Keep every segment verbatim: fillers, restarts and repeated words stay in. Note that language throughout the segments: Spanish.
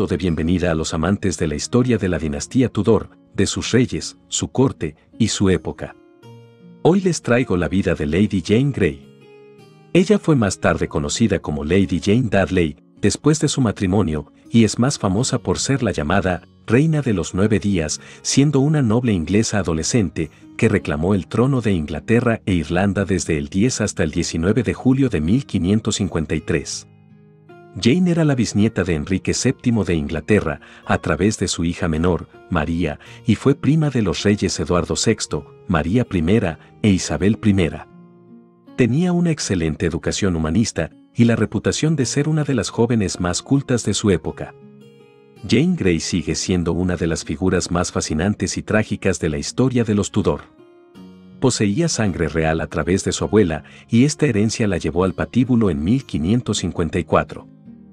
saludo de bienvenida a los amantes de la historia de la dinastía Tudor, de sus reyes, su corte y su época. Hoy les traigo la vida de Lady Jane Grey. Ella fue más tarde conocida como Lady Jane Dudley, después de su matrimonio, y es más famosa por ser la llamada Reina de los Nueve Días, siendo una noble inglesa adolescente que reclamó el trono de Inglaterra e Irlanda desde el diez hasta el diecinueve de julio de mil quinientos cincuenta y tres. Jane era la bisnieta de Enrique séptimo de Inglaterra, a través de su hija menor, María, y fue prima de los reyes Eduardo sexto, María primera e Isabel primera. Tenía una excelente educación humanista y la reputación de ser una de las jóvenes más cultas de su época. Jane Grey sigue siendo una de las figuras más fascinantes y trágicas de la historia de los Tudor. Poseía sangre real a través de su abuela y esta herencia la llevó al patíbulo en mil quinientos cincuenta y cuatro.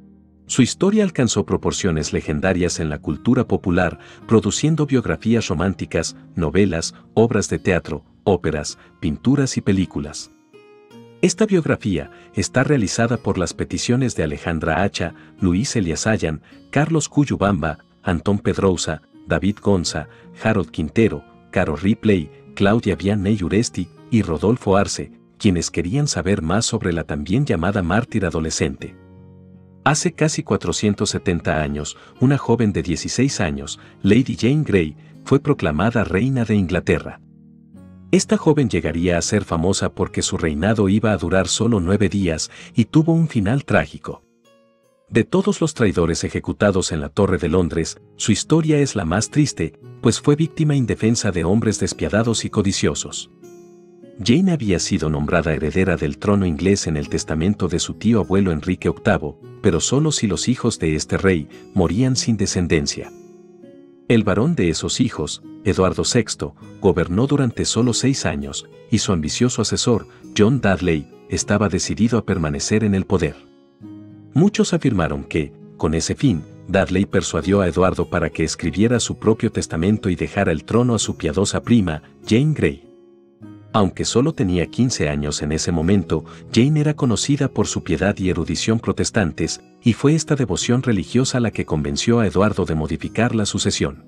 Su historia alcanzó proporciones legendarias en la cultura popular, produciendo biografías románticas, novelas, obras de teatro, óperas, pinturas y películas. Esta biografía está realizada por las peticiones de Alejandra Acha, Luis Eliasayan, Carlos Cuyubamba, Antón Pedrosa, David Gonza, Harold Quintero, Caro Ripley, Claudia Vianney Uresti y Rodolfo Arce, quienes querían saber más sobre la también llamada mártir adolescente. Hace casi cuatrocientos setenta años, una joven de dieciséis años, Lady Jane Grey, fue proclamada reina de Inglaterra. Esta joven llegaría a ser famosa porque su reinado iba a durar solo nueve días y tuvo un final trágico. De todos los traidores ejecutados en la Torre de Londres, su historia es la más triste, pues fue víctima indefensa de hombres despiadados y codiciosos. Jane había sido nombrada heredera del trono inglés en el testamento de su tío abuelo Enrique octavo, pero solo si los hijos de este rey morían sin descendencia. El varón de esos hijos, Eduardo sexto, gobernó durante solo seis años, y su ambicioso asesor, John Dudley, estaba decidido a permanecer en el poder. Muchos afirmaron que, con ese fin, Dudley persuadió a Eduardo para que escribiera su propio testamento y dejara el trono a su piadosa prima, Jane Grey. Aunque solo tenía quince años en ese momento, Jane era conocida por su piedad y erudición protestantes, y fue esta devoción religiosa la que convenció a Eduardo de modificar la sucesión.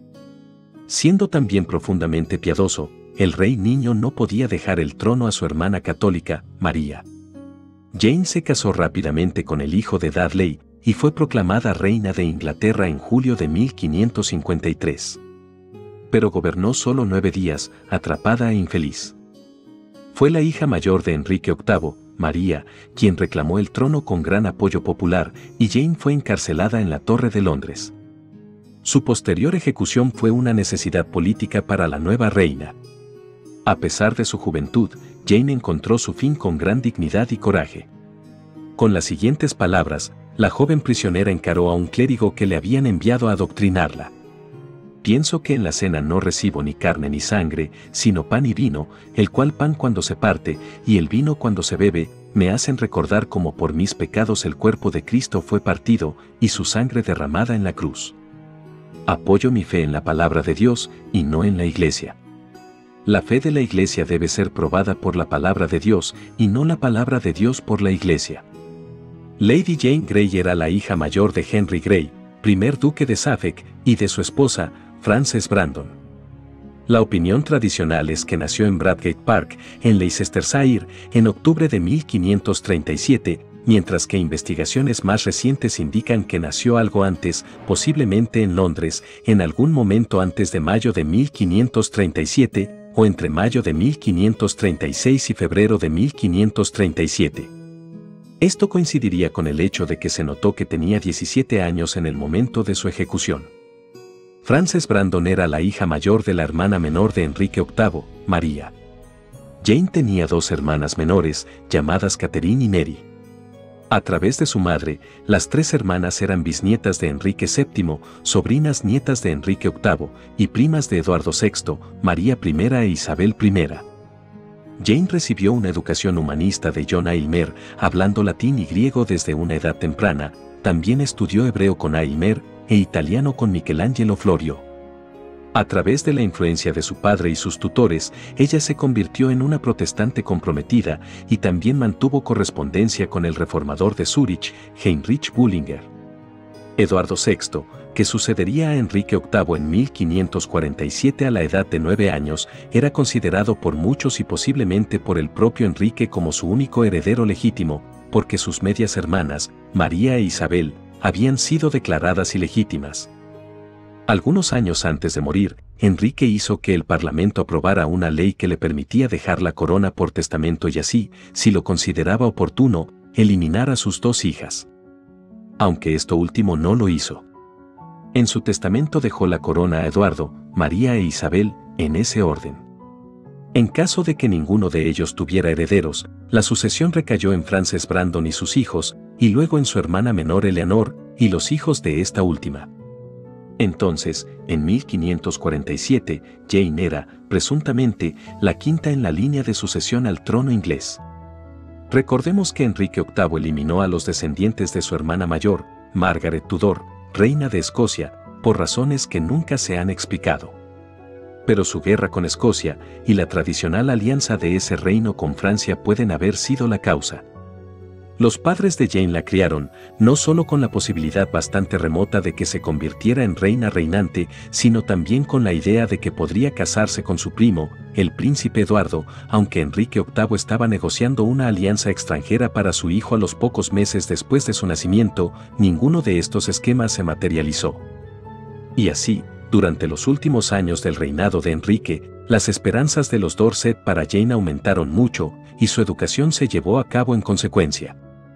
Siendo también profundamente piadoso, el rey niño no podía dejar el trono a su hermana católica, María. Jane se casó rápidamente con el hijo de Dudley y fue proclamada reina de Inglaterra en julio de mil quinientos cincuenta y tres. Pero gobernó solo nueve días, atrapada e infeliz. Fue la hija mayor de Enrique octavo, María, quien reclamó el trono con gran apoyo popular, y Jane fue encarcelada en la Torre de Londres. Su posterior ejecución fue una necesidad política para la nueva reina. A pesar de su juventud, Jane encontró su fin con gran dignidad y coraje. Con las siguientes palabras, la joven prisionera encaró a un clérigo que le habían enviado a adoctrinarla. Pienso que en la cena no recibo ni carne ni sangre, sino pan y vino, el cual pan cuando se parte, y el vino cuando se bebe, me hacen recordar cómo por mis pecados el cuerpo de Cristo fue partido, y su sangre derramada en la cruz. Apoyo mi fe en la palabra de Dios, y no en la Iglesia. La fe de la Iglesia debe ser probada por la palabra de Dios, y no la palabra de Dios por la Iglesia. Lady Jane Grey era la hija mayor de Henry Grey, primer duque de Suffolk, y de su esposa, Frances Brandon. La opinión tradicional es que nació en Bradgate Park, en Leicestershire, en octubre de mil quinientos treinta y siete, mientras que investigaciones más recientes indican que nació algo antes, posiblemente en Londres, en algún momento antes de mayo de mil quinientos treinta y siete, o entre mayo de mil quinientos treinta y seis y febrero de mil quinientos treinta y siete. Esto coincidiría con el hecho de que se notó que tenía diecisiete años en el momento de su ejecución. Frances Brandon era la hija mayor de la hermana menor de Enrique octavo, María. Jane tenía dos hermanas menores, llamadas Catherine y Mary. A través de su madre, las tres hermanas eran bisnietas de Enrique séptimo, sobrinas nietas de Enrique octavo, y primas de Eduardo sexto, María primera e Isabel primera. Jane recibió una educación humanista de John Aylmer, hablando latín y griego desde una edad temprana. También estudió hebreo con Aylmer e italiano con Michelangelo Florio. A través de la influencia de su padre y sus tutores, ella se convirtió en una protestante comprometida y también mantuvo correspondencia con el reformador de Zúrich, Heinrich Bullinger. Eduardo sexto, que sucedería a Enrique octavo en mil quinientos cuarenta y siete a la edad de nueve años, era considerado por muchos y posiblemente por el propio Enrique como su único heredero legítimo, porque sus medias hermanas, María e Isabel, habían sido declaradas ilegítimas. Algunos años antes de morir, Enrique hizo que el Parlamento aprobara una ley que le permitía dejar la corona por testamento y así, si lo consideraba oportuno, eliminar a sus dos hijas. Aunque esto último no lo hizo. En su testamento dejó la corona a Eduardo, María e Isabel, en ese orden. En caso de que ninguno de ellos tuviera herederos, la sucesión recayó en Frances Brandon y sus hijos, y luego en su hermana menor Eleanor, y los hijos de esta última. Entonces, en mil quinientos cuarenta y siete, Jane era, presuntamente, la quinta en la línea de sucesión al trono inglés. Recordemos que Enrique octavo eliminó a los descendientes de su hermana mayor, Margaret Tudor, reina de Escocia, por razones que nunca se han explicado. Pero su guerra con Escocia y la tradicional alianza de ese reino con Francia pueden haber sido la causa. Los padres de Jane la criaron, no solo con la posibilidad bastante remota de que se convirtiera en reina reinante, sino también con la idea de que podría casarse con su primo, el príncipe Eduardo, aunque Enrique octavo estaba negociando una alianza extranjera para su hijo a los pocos meses después de su nacimiento, ninguno de estos esquemas se materializó. Y así, durante los últimos años del reinado de Enrique, las esperanzas de los Dorset para Jane aumentaron mucho, y su educación se llevó a cabo en consecuencia.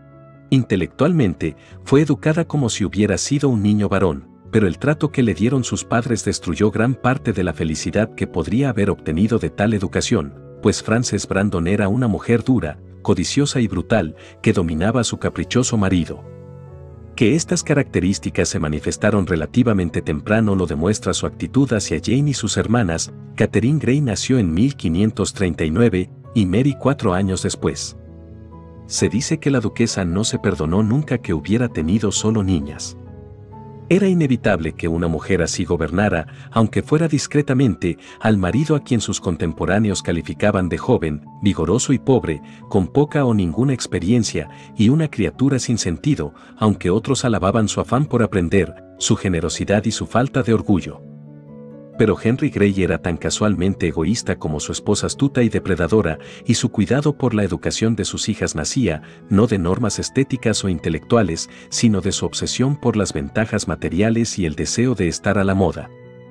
Intelectualmente, fue educada como si hubiera sido un niño varón, pero el trato que le dieron sus padres destruyó gran parte de la felicidad que podría haber obtenido de tal educación, pues Frances Brandon era una mujer dura, codiciosa y brutal, que dominaba a su caprichoso marido. Que estas características se manifestaron relativamente temprano lo demuestra su actitud hacia Jane y sus hermanas. Catherine Grey nació en mil quinientos treinta y nueve, y Mary cuatro años después. Se dice que la duquesa no se perdonó nunca que hubiera tenido solo niñas. Era inevitable que una mujer así gobernara, aunque fuera discretamente, al marido a quien sus contemporáneos calificaban de joven, vigoroso y pobre, con poca o ninguna experiencia, y una criatura sin sentido, aunque otros alababan su afán por aprender, su generosidad y su falta de orgullo. Pero Henry Grey era tan casualmente egoísta como su esposa astuta y depredadora, y su cuidado por la educación de sus hijas nacía, no de normas estéticas o intelectuales, sino de su obsesión por las ventajas materiales y el deseo de estar a la moda.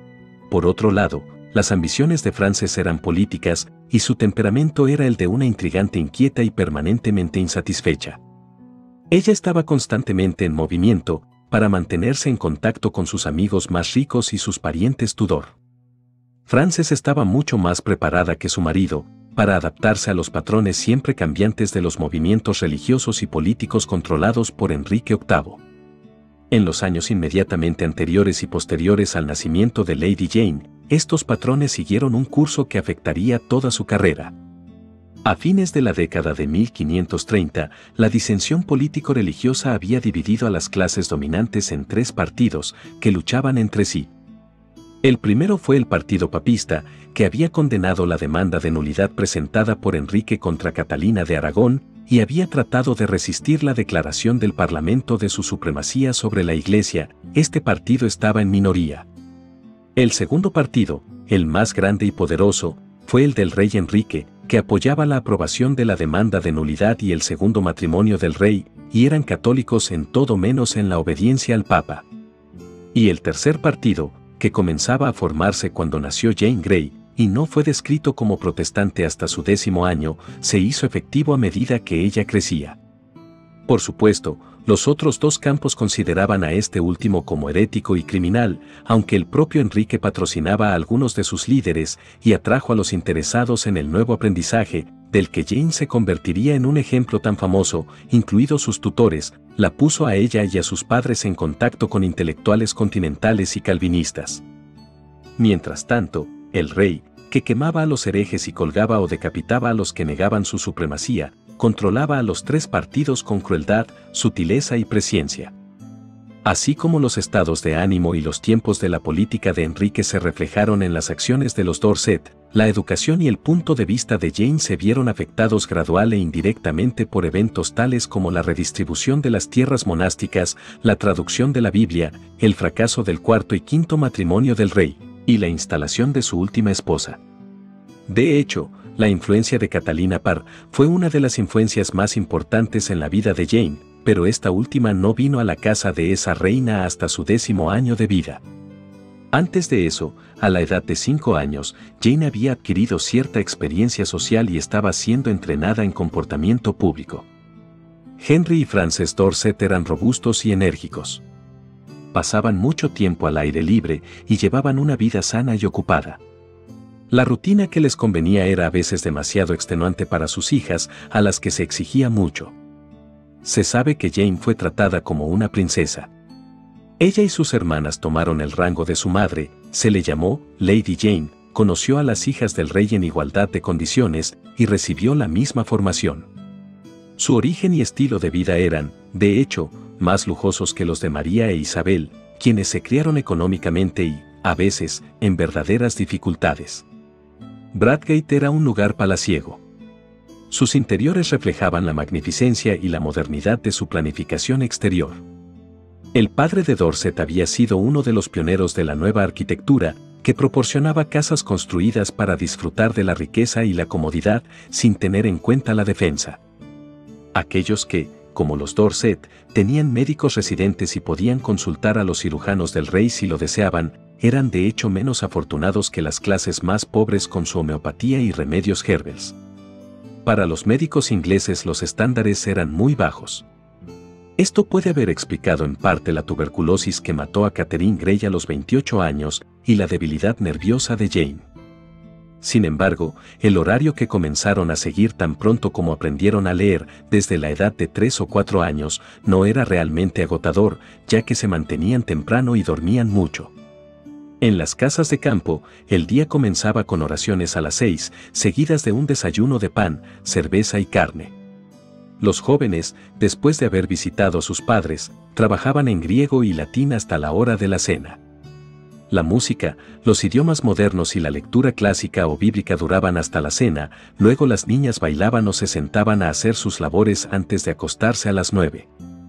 Por otro lado, las ambiciones de Frances eran políticas, y su temperamento era el de una intrigante inquieta y permanentemente insatisfecha. Ella estaba constantemente en movimiento, para mantenerse en contacto con sus amigos más ricos y sus parientes Tudor. Frances estaba mucho más preparada que su marido, para adaptarse a los patrones siempre cambiantes de los movimientos religiosos y políticos controlados por Enrique octavo. En los años inmediatamente anteriores y posteriores al nacimiento de Lady Jane, estos patrones siguieron un curso que afectaría toda su carrera. A fines de la década de mil quinientos treinta, la disensión político-religiosa había dividido a las clases dominantes en tres partidos que luchaban entre sí. El primero fue el partido papista, que había condenado la demanda de nulidad presentada por Enrique contra Catalina de Aragón y había tratado de resistir la declaración del Parlamento de su supremacía sobre la Iglesia. Este partido estaba en minoría. El segundo partido, el más grande y poderoso, fue el del rey Enrique, que apoyaba la aprobación de la demanda de nulidad y el segundo matrimonio del rey, y eran católicos en todo menos en la obediencia al Papa. Y el tercer partido, que comenzaba a formarse cuando nació Jane Grey, y no fue descrito como protestante hasta su décimo año, se hizo efectivo a medida que ella crecía. Por supuesto, los otros dos campos consideraban a este último como herético y criminal, aunque el propio Enrique patrocinaba a algunos de sus líderes y atrajo a los interesados en el nuevo aprendizaje, del que Jane se convertiría en un ejemplo tan famoso, incluidos sus tutores, la puso a ella y a sus padres en contacto con intelectuales continentales y calvinistas. Mientras tanto, el rey, que quemaba a los herejes y colgaba o decapitaba a los que negaban su supremacía, controlaba a los tres partidos con crueldad, sutileza y presciencia. Así como los estados de ánimo y los tiempos de la política de Enrique se reflejaron en las acciones de los Dorset, la educación y el punto de vista de Jane se vieron afectados gradual e indirectamente por eventos tales como la redistribución de las tierras monásticas, la traducción de la Biblia, el fracaso del cuarto y quinto matrimonio del rey, y la instalación de su última esposa. De hecho, la influencia de Catalina Parr fue una de las influencias más importantes en la vida de Jane, pero esta última no vino a la casa de esa reina hasta su décimo año de vida. Antes de eso, a la edad de cinco años, Jane había adquirido cierta experiencia social y estaba siendo entrenada en comportamiento público. Henry y Frances Dorset eran robustos y enérgicos. Pasaban mucho tiempo al aire libre y llevaban una vida sana y ocupada. La rutina que les convenía era a veces demasiado extenuante para sus hijas, a las que se exigía mucho. Se sabe que Jane fue tratada como una princesa. Ella y sus hermanas tomaron el rango de su madre, se le llamó Lady Jane, conoció a las hijas del rey en igualdad de condiciones y recibió la misma formación. Su origen y estilo de vida eran, de hecho, más lujosos que los de María e Isabel, quienes se criaron económicamente y, a veces, en verdaderas dificultades. Bradgate era un lugar palaciego. Sus interiores reflejaban la magnificencia y la modernidad de su planificación exterior. El padre de Dorset había sido uno de los pioneros de la nueva arquitectura, que proporcionaba casas construidas para disfrutar de la riqueza y la comodidad sin tener en cuenta la defensa. Aquellos que, como los Dorset, tenían médicos residentes y podían consultar a los cirujanos del rey si lo deseaban, eran de hecho menos afortunados que las clases más pobres con su homeopatía y remedios herbales. Para los médicos ingleses los estándares eran muy bajos. Esto puede haber explicado en parte la tuberculosis que mató a Catherine Grey a los veintiocho años y la debilidad nerviosa de Jane. Sin embargo, el horario que comenzaron a seguir tan pronto como aprendieron a leer, desde la edad de tres o cuatro años, no era realmente agotador, ya que se mantenían temprano y dormían mucho. En las casas de campo, el día comenzaba con oraciones a las seis, seguidas de un desayuno de pan, cerveza y carne. Los jóvenes, después de haber visitado a sus padres, trabajaban en griego y latín hasta la hora de la cena. La música, los idiomas modernos y la lectura clásica o bíblica duraban hasta la cena, luego las niñas bailaban o se sentaban a hacer sus labores antes de acostarse a las nueve.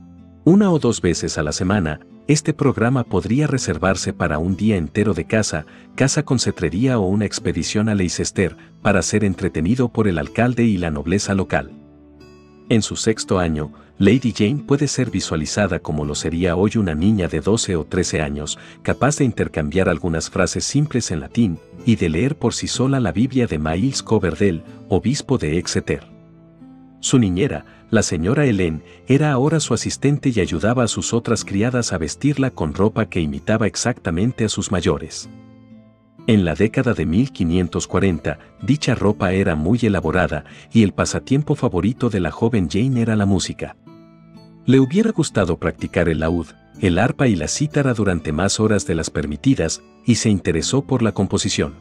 Una o dos veces a la semana, este programa podría reservarse para un día entero de caza, caza con cetrería o una expedición a Leicester, para ser entretenido por el alcalde y la nobleza local. En su sexto año, Lady Jane puede ser visualizada como lo sería hoy una niña de doce o trece años, capaz de intercambiar algunas frases simples en latín y de leer por sí sola la Biblia de Miles Coverdale, obispo de Exeter. Su niñera, la señora Helen, era ahora su asistente y ayudaba a sus otras criadas a vestirla con ropa que imitaba exactamente a sus mayores. En la década de mil quinientos cuarenta, dicha ropa era muy elaborada y el pasatiempo favorito de la joven Jane era la música. Le hubiera gustado practicar el laúd, el arpa y la cítara durante más horas de las permitidas y se interesó por la composición.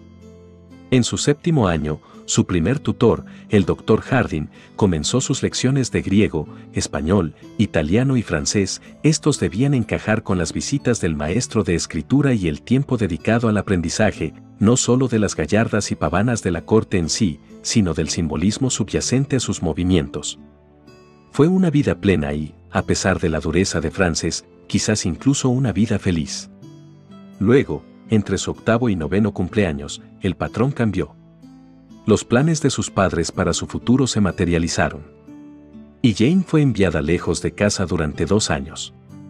En su séptimo año, su primer tutor, el doctor Harding, comenzó sus lecciones de griego, español, italiano y francés. Estos debían encajar con las visitas del maestro de escritura y el tiempo dedicado al aprendizaje, no solo de las gallardas y pavanas de la corte en sí, sino del simbolismo subyacente a sus movimientos. Fue una vida plena y, a pesar de la dureza de Frances, quizás incluso una vida feliz. Luego, entre su octavo y noveno cumpleaños, el patrón cambió. Los planes de sus padres para su futuro se materializaron. Y Jane fue enviada lejos de casa durante dos años.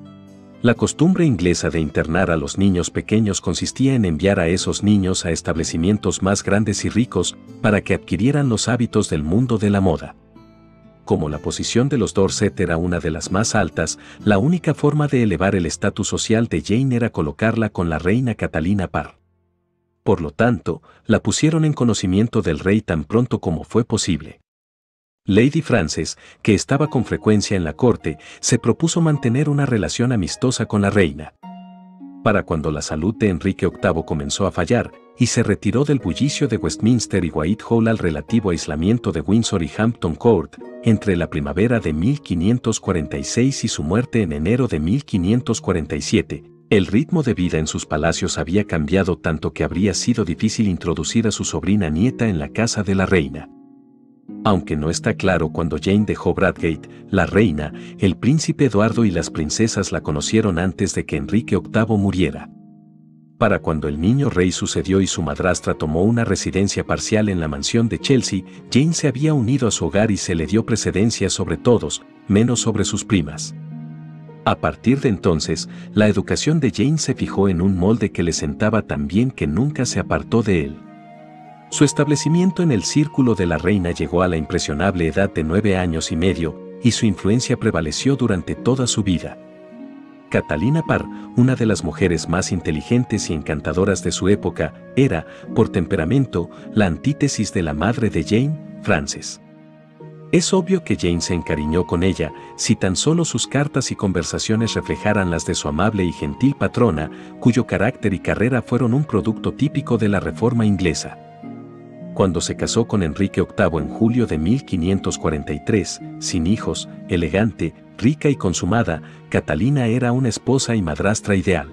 La costumbre inglesa de internar a los niños pequeños consistía en enviar a esos niños a establecimientos más grandes y ricos para que adquirieran los hábitos del mundo de la moda. Como la posición de los Dorset era una de las más altas, la única forma de elevar el estatus social de Jane era colocarla con la reina Catalina Parr. Por lo tanto, la pusieron en conocimiento del rey tan pronto como fue posible. Lady Frances, que estaba con frecuencia en la corte, se propuso mantener una relación amistosa con la reina. Para cuando la salud de Enrique octavo comenzó a fallar, y se retiró del bullicio de Westminster y Whitehall al relativo aislamiento de Windsor y Hampton Court, entre la primavera de mil quinientos cuarenta y seis y su muerte en enero de mil quinientos cuarenta y siete, El ritmo de vida en sus palacios había cambiado tanto que habría sido difícil introducir a su sobrina nieta en la casa de la reina. Aunque no está claro cuándo Jane dejó Bradgate, la reina, el príncipe Eduardo y las princesas la conocieron antes de que Enrique octavo muriera. Para cuando el niño rey sucedió y su madrastra tomó una residencia parcial en la mansión de Chelsea, Jane se había unido a su hogar y se le dio precedencia sobre todos, menos sobre sus primas. A partir de entonces, la educación de Jane se fijó en un molde que le sentaba tan bien que nunca se apartó de él. Su establecimiento en el círculo de la reina llegó a la impresionable edad de nueve años y medio, y su influencia prevaleció durante toda su vida. Catalina Parr, una de las mujeres más inteligentes y encantadoras de su época, era, por temperamento, la antítesis de la madre de Jane, Frances. Es obvio que Jane se encariñó con ella, si tan solo sus cartas y conversaciones reflejaran las de su amable y gentil patrona, cuyo carácter y carrera fueron un producto típico de la Reforma inglesa. Cuando se casó con Enrique octavo en julio de mil quinientos cuarenta y tres, sin hijos, elegante, rica y consumada, Catalina era una esposa y madrastra ideal.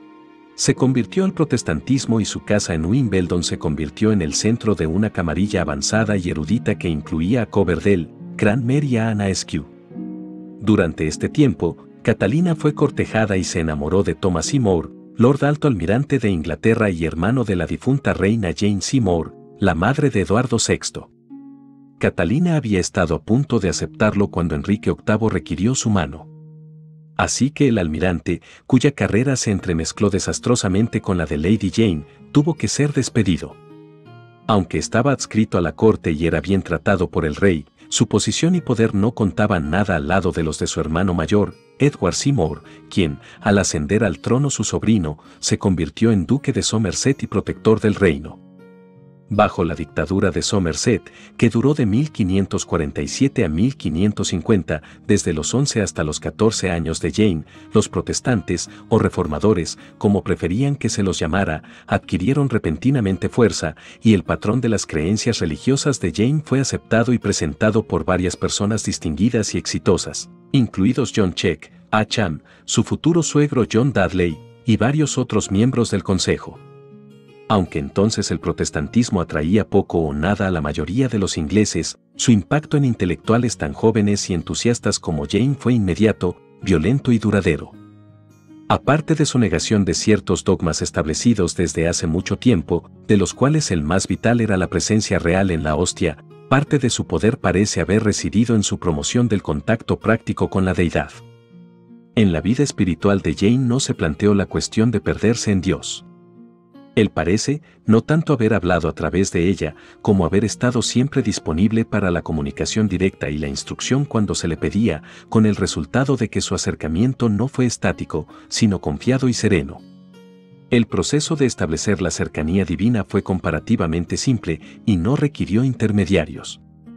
Se convirtió al protestantismo y su casa en Wimbledon se convirtió en el centro de una camarilla avanzada y erudita que incluía a Coverdale, Cranmer y a Anna Askew. Durante este tiempo, Catalina fue cortejada y se enamoró de Thomas Seymour, Lord Alto Almirante de Inglaterra y hermano de la difunta reina Jane Seymour, la madre de Eduardo sexto. Catalina había estado a punto de aceptarlo cuando Enrique octavo requirió su mano. Así que el almirante, cuya carrera se entremezcló desastrosamente con la de Lady Jane, tuvo que ser despedido. Aunque estaba adscrito a la corte y era bien tratado por el rey, su posición y poder no contaban nada al lado de los de su hermano mayor, Edward Seymour, quien, al ascender al trono su sobrino, se convirtió en duque de Somerset y protector del reino. Bajo la dictadura de Somerset, que duró de mil quinientos cuarenta y siete a mil quinientos cincuenta, desde los once hasta los catorce años de Jane, los protestantes, o reformadores, como preferían que se los llamara, adquirieron repentinamente fuerza, y el patrón de las creencias religiosas de Jane fue aceptado y presentado por varias personas distinguidas y exitosas, incluidos John Check, Acham, su futuro suegro John Dudley, y varios otros miembros del consejo. Aunque entonces el protestantismo atraía poco o nada a la mayoría de los ingleses, su impacto en intelectuales tan jóvenes y entusiastas como Jane fue inmediato, violento y duradero. Aparte de su negación de ciertos dogmas establecidos desde hace mucho tiempo, de los cuales el más vital era la presencia real en la hostia, parte de su poder parece haber residido en su promoción del contacto práctico con la deidad. En la vida espiritual de Jane no se planteó la cuestión de perderse en Dios. Él parece, no tanto haber hablado a través de ella, como haber estado siempre disponible para la comunicación directa y la instrucción cuando se le pedía, con el resultado de que su acercamiento no fue estático, sino confiado y sereno. El proceso de establecer la cercanía divina fue comparativamente simple y no requirió intermediarios.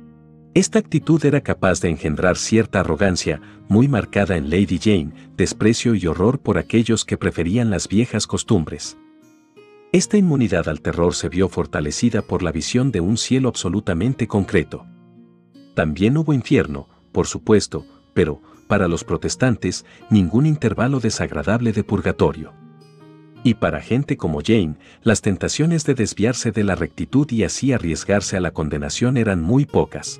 Esta actitud era capaz de engendrar cierta arrogancia, muy marcada en Lady Jane, desprecio y horror por aquellos que preferían las viejas costumbres. Esta inmunidad al terror se vio fortalecida por la visión de un cielo absolutamente concreto. También hubo infierno, por supuesto, pero, para los protestantes, ningún intervalo desagradable de purgatorio. Y para gente como Jane, las tentaciones de desviarse de la rectitud y así arriesgarse a la condenación eran muy pocas.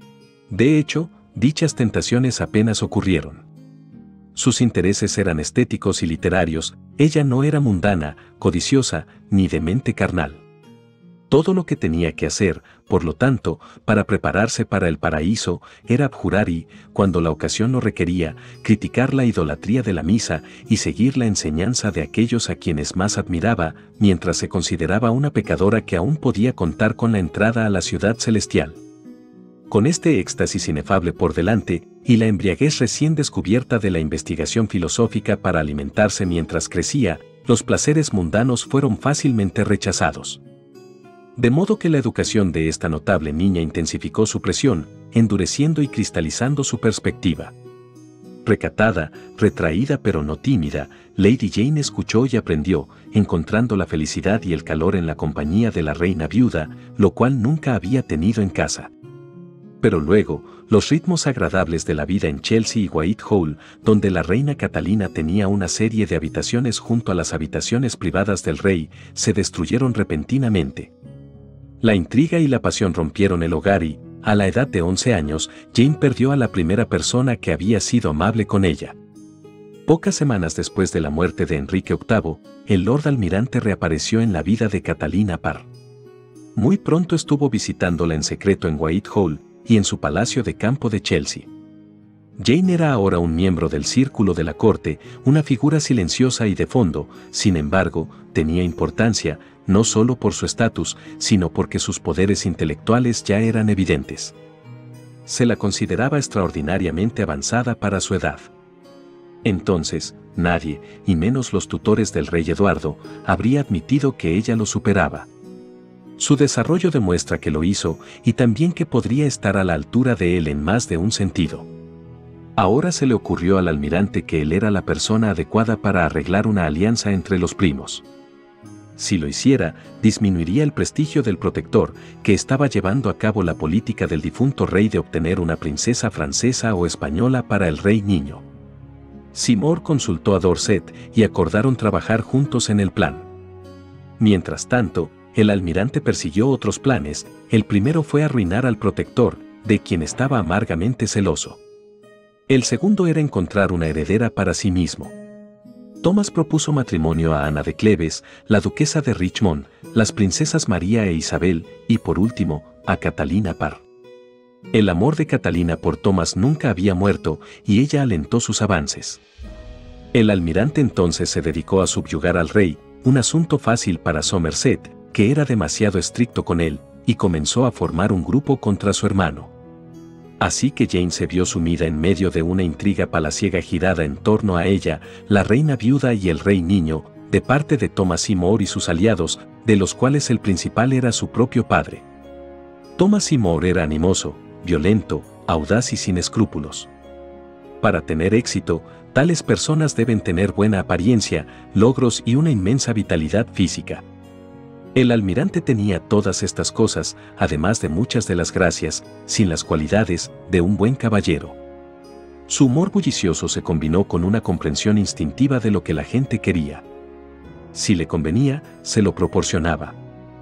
De hecho, dichas tentaciones apenas ocurrieron. Sus intereses eran estéticos y literarios, ella no era mundana, codiciosa, ni de mente carnal. Todo lo que tenía que hacer, por lo tanto, para prepararse para el paraíso, era abjurar y, cuando la ocasión lo requería, criticar la idolatría de la misa y seguir la enseñanza de aquellos a quienes más admiraba, mientras se consideraba una pecadora que aún podía contar con la entrada a la ciudad celestial. Con este éxtasis inefable por delante, y la embriaguez recién descubierta de la investigación filosófica para alimentarse mientras crecía, los placeres mundanos fueron fácilmente rechazados. De modo que la educación de esta notable niña intensificó su presión, endureciendo y cristalizando su perspectiva. Recatada, retraída pero no tímida, Lady Jane escuchó y aprendió, encontrando la felicidad y el calor en la compañía de la reina viuda, lo cual nunca había tenido en casa. Pero luego, los ritmos agradables de la vida en Chelsea y Whitehall, donde la reina Catalina tenía una serie de habitaciones junto a las habitaciones privadas del rey, se destruyeron repentinamente. La intriga y la pasión rompieron el hogar y, a la edad de once años, Jane perdió a la primera persona que había sido amable con ella. Pocas semanas después de la muerte de Enrique octavo, el Lord Almirante reapareció en la vida de Catalina Parr. Muy pronto estuvo visitándola en secreto en Whitehall y en su palacio de campo de Chelsea. Jane era ahora un miembro del círculo de la corte, una figura silenciosa y de fondo, sin embargo, tenía importancia, no solo por su estatus, sino porque sus poderes intelectuales ya eran evidentes. Se la consideraba extraordinariamente avanzada para su edad. Entonces, nadie, y menos los tutores del rey Eduardo, habría admitido que ella lo superaba. Su desarrollo demuestra que lo hizo y también que podría estar a la altura de él en más de un sentido. Ahora se le ocurrió al almirante que él era la persona adecuada para arreglar una alianza entre los primos. Si lo hiciera, disminuiría el prestigio del protector, que estaba llevando a cabo la política del difunto rey de obtener una princesa francesa o española para el rey niño. Seymour consultó a Dorset y acordaron trabajar juntos en el plan. Mientras tanto, el almirante persiguió otros planes. El primero fue arruinar al protector, de quien estaba amargamente celoso. El segundo era encontrar una heredera para sí mismo. Thomas propuso matrimonio a Ana de Cleves, la duquesa de Richmond, las princesas María e Isabel, y por último, a Catalina Parr. El amor de Catalina por Thomas nunca había muerto, y ella alentó sus avances. El almirante entonces se dedicó a subyugar al rey, un asunto fácil para Somerset, que era demasiado estricto con él, y comenzó a formar un grupo contra su hermano. Así que Jane se vio sumida en medio de una intriga palaciega girada en torno a ella, la reina viuda y el rey niño, de parte de Thomas Seymour y sus aliados, de los cuales el principal era su propio padre. Thomas Seymour era animoso, violento, audaz y sin escrúpulos. Para tener éxito, tales personas deben tener buena apariencia, logros y una inmensa vitalidad física. El almirante tenía todas estas cosas, además de muchas de las gracias, sin las cualidades, de un buen caballero. Su humor bullicioso se combinó con una comprensión instintiva de lo que la gente quería. Si le convenía, se lo proporcionaba.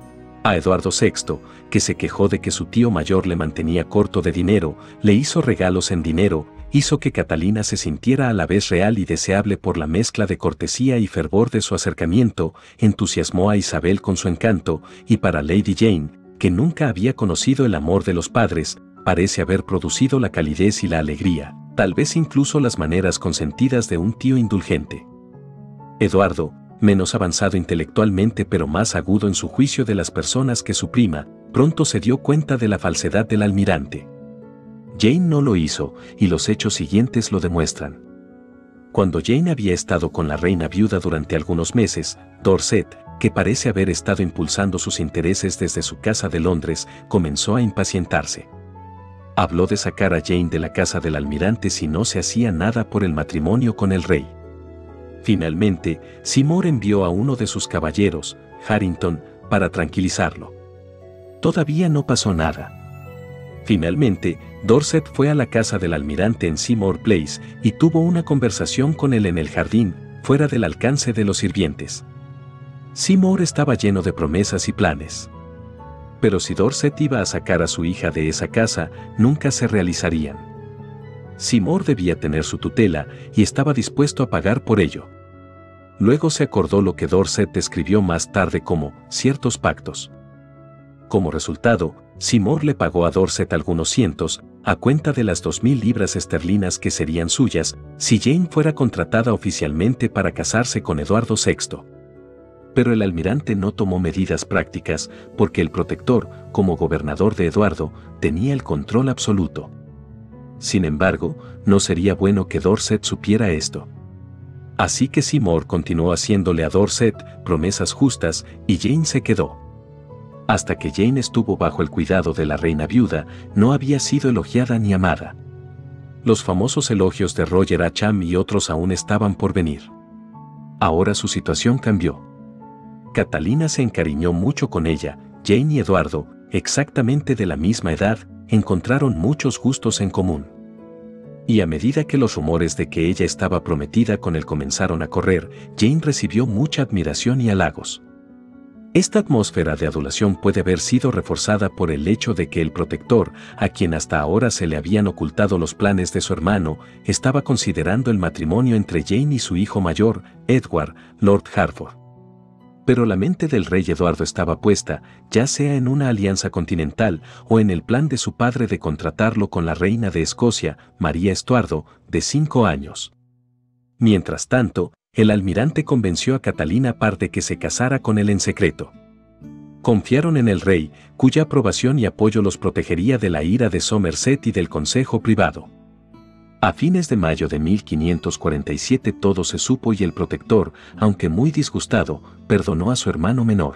A Eduardo sexto, que se quejó de que su tío mayor le mantenía corto de dinero, le hizo regalos en dinero, hizo que Catalina se sintiera a la vez real y deseable por la mezcla de cortesía y fervor de su acercamiento, entusiasmó a Isabel con su encanto, y para Lady Jane, que nunca había conocido el amor de los padres, parece haber producido la calidez y la alegría, tal vez incluso las maneras consentidas de un tío indulgente. Eduardo, menos avanzado intelectualmente pero más agudo en su juicio de las personas que su prima, pronto se dio cuenta de la falsedad del almirante. Jane no lo hizo, y los hechos siguientes lo demuestran. Cuando Jane había estado con la reina viuda durante algunos meses, Dorset, que parece haber estado impulsando sus intereses desde su casa de Londres, comenzó a impacientarse. Habló de sacar a Jane de la casa del almirante si no se hacía nada por el matrimonio con el rey. Finalmente, Seymour envió a uno de sus caballeros, Harrington, para tranquilizarlo. Todavía no pasó nada. Finalmente, Dorset fue a la casa del almirante en Seymour Place y tuvo una conversación con él en el jardín, fuera del alcance de los sirvientes. Seymour estaba lleno de promesas y planes. Pero si Dorset iba a sacar a su hija de esa casa, nunca se realizarían. Seymour debía tener su tutela y estaba dispuesto a pagar por ello. Luego se acordó lo que Dorset escribió más tarde como ciertos pactos. Como resultado, Seymour le pagó a Dorset algunos cientos, a cuenta de las dos mil libras esterlinas que serían suyas, si Jane fuera contratada oficialmente para casarse con Eduardo sexto. Pero el almirante no tomó medidas prácticas, porque el protector, como gobernador de Eduardo, tenía el control absoluto. Sin embargo, no sería bueno que Dorset supiera esto. Así que Seymour continuó haciéndole a Dorset promesas justas, y Jane se quedó. Hasta que Jane estuvo bajo el cuidado de la reina viuda, no había sido elogiada ni amada. Los famosos elogios de Roger Ascham y otros aún estaban por venir. Ahora su situación cambió. Catalina se encariñó mucho con ella, Jane y Eduardo, exactamente de la misma edad, encontraron muchos gustos en común. Y a medida que los rumores de que ella estaba prometida con él comenzaron a correr, Jane recibió mucha admiración y halagos. Esta atmósfera de adulación puede haber sido reforzada por el hecho de que el protector, a quien hasta ahora se le habían ocultado los planes de su hermano, estaba considerando el matrimonio entre Jane y su hijo mayor, Edward, Lord Hertford. Pero la mente del rey Eduardo estaba puesta, ya sea en una alianza continental o en el plan de su padre de contratarlo con la reina de Escocia, María Estuardo, de cinco años. Mientras tanto, el almirante convenció a Catalina Parr de que se casara con él en secreto. Confiaron en el rey, cuya aprobación y apoyo los protegería de la ira de Somerset y del consejo privado. A fines de mayo de mil quinientos cuarenta y siete todo se supo y el protector, aunque muy disgustado, perdonó a su hermano menor.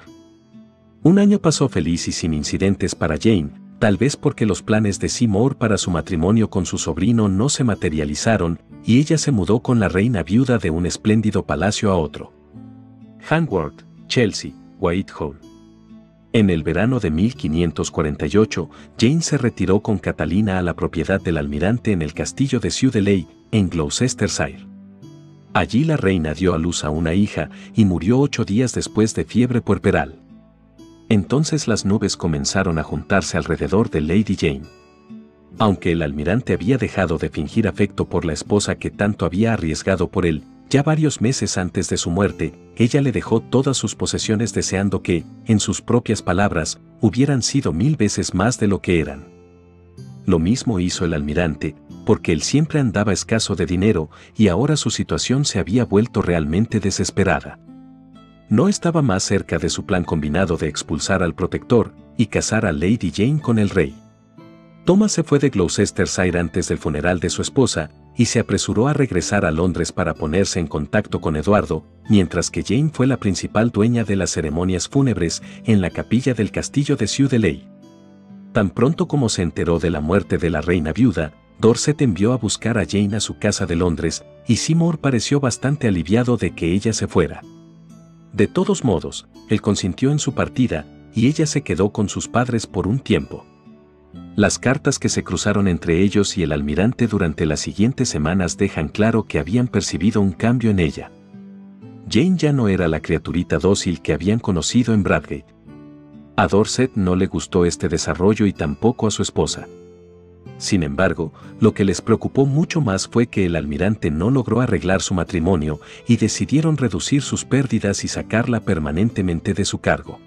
Un año pasó feliz y sin incidentes para Jane, tal vez porque los planes de Seymour para su matrimonio con su sobrino no se materializaron, y ella se mudó con la reina viuda de un espléndido palacio a otro. Hanworth, Chelsea, Whitehall. En el verano de mil quinientos cuarenta y ocho, Jane se retiró con Catalina a la propiedad del almirante en el castillo de Sudeley, en Gloucestershire. Allí la reina dio a luz a una hija y murió ocho días después de fiebre puerperal. Entonces las nubes comenzaron a juntarse alrededor de Lady Jane. Aunque el almirante había dejado de fingir afecto por la esposa que tanto había arriesgado por él, ya varios meses antes de su muerte, ella le dejó todas sus posesiones deseando que, en sus propias palabras, hubieran sido mil veces más de lo que eran. Lo mismo hizo el almirante, porque él siempre andaba escaso de dinero y ahora su situación se había vuelto realmente desesperada. No estaba más cerca de su plan combinado de expulsar al protector y casar a Lady Jane con el rey. Thomas se fue de Gloucestershire antes del funeral de su esposa y se apresuró a regresar a Londres para ponerse en contacto con Eduardo, mientras que Jane fue la principal dueña de las ceremonias fúnebres en la capilla del castillo de Sudeley. Tan pronto como se enteró de la muerte de la reina viuda, Dorset envió a buscar a Jane a su casa de Londres, y Seymour pareció bastante aliviado de que ella se fuera. De todos modos, él consintió en su partida, y ella se quedó con sus padres por un tiempo. Las cartas que se cruzaron entre ellos y el almirante durante las siguientes semanas dejan claro que habían percibido un cambio en ella. Jane ya no era la criaturita dócil que habían conocido en Bradgate. A Dorset no le gustó este desarrollo y tampoco a su esposa. Sin embargo, lo que les preocupó mucho más fue que el almirante no logró arreglar su matrimonio y decidieron reducir sus pérdidas y sacarla permanentemente de su cargo.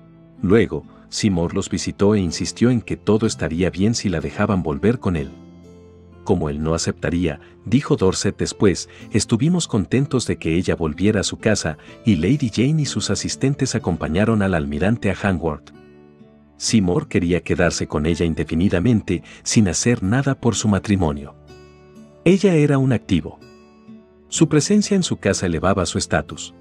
Luego, Seymour los visitó e insistió en que todo estaría bien si la dejaban volver con él. Como él no aceptaría, dijo Dorset después, estuvimos contentos de que ella volviera a su casa y Lady Jane y sus asistentes acompañaron al almirante a Hanworth. Seymour quería quedarse con ella indefinidamente sin hacer nada por su matrimonio. Ella era un activo. Su presencia en su casa elevaba su estatus.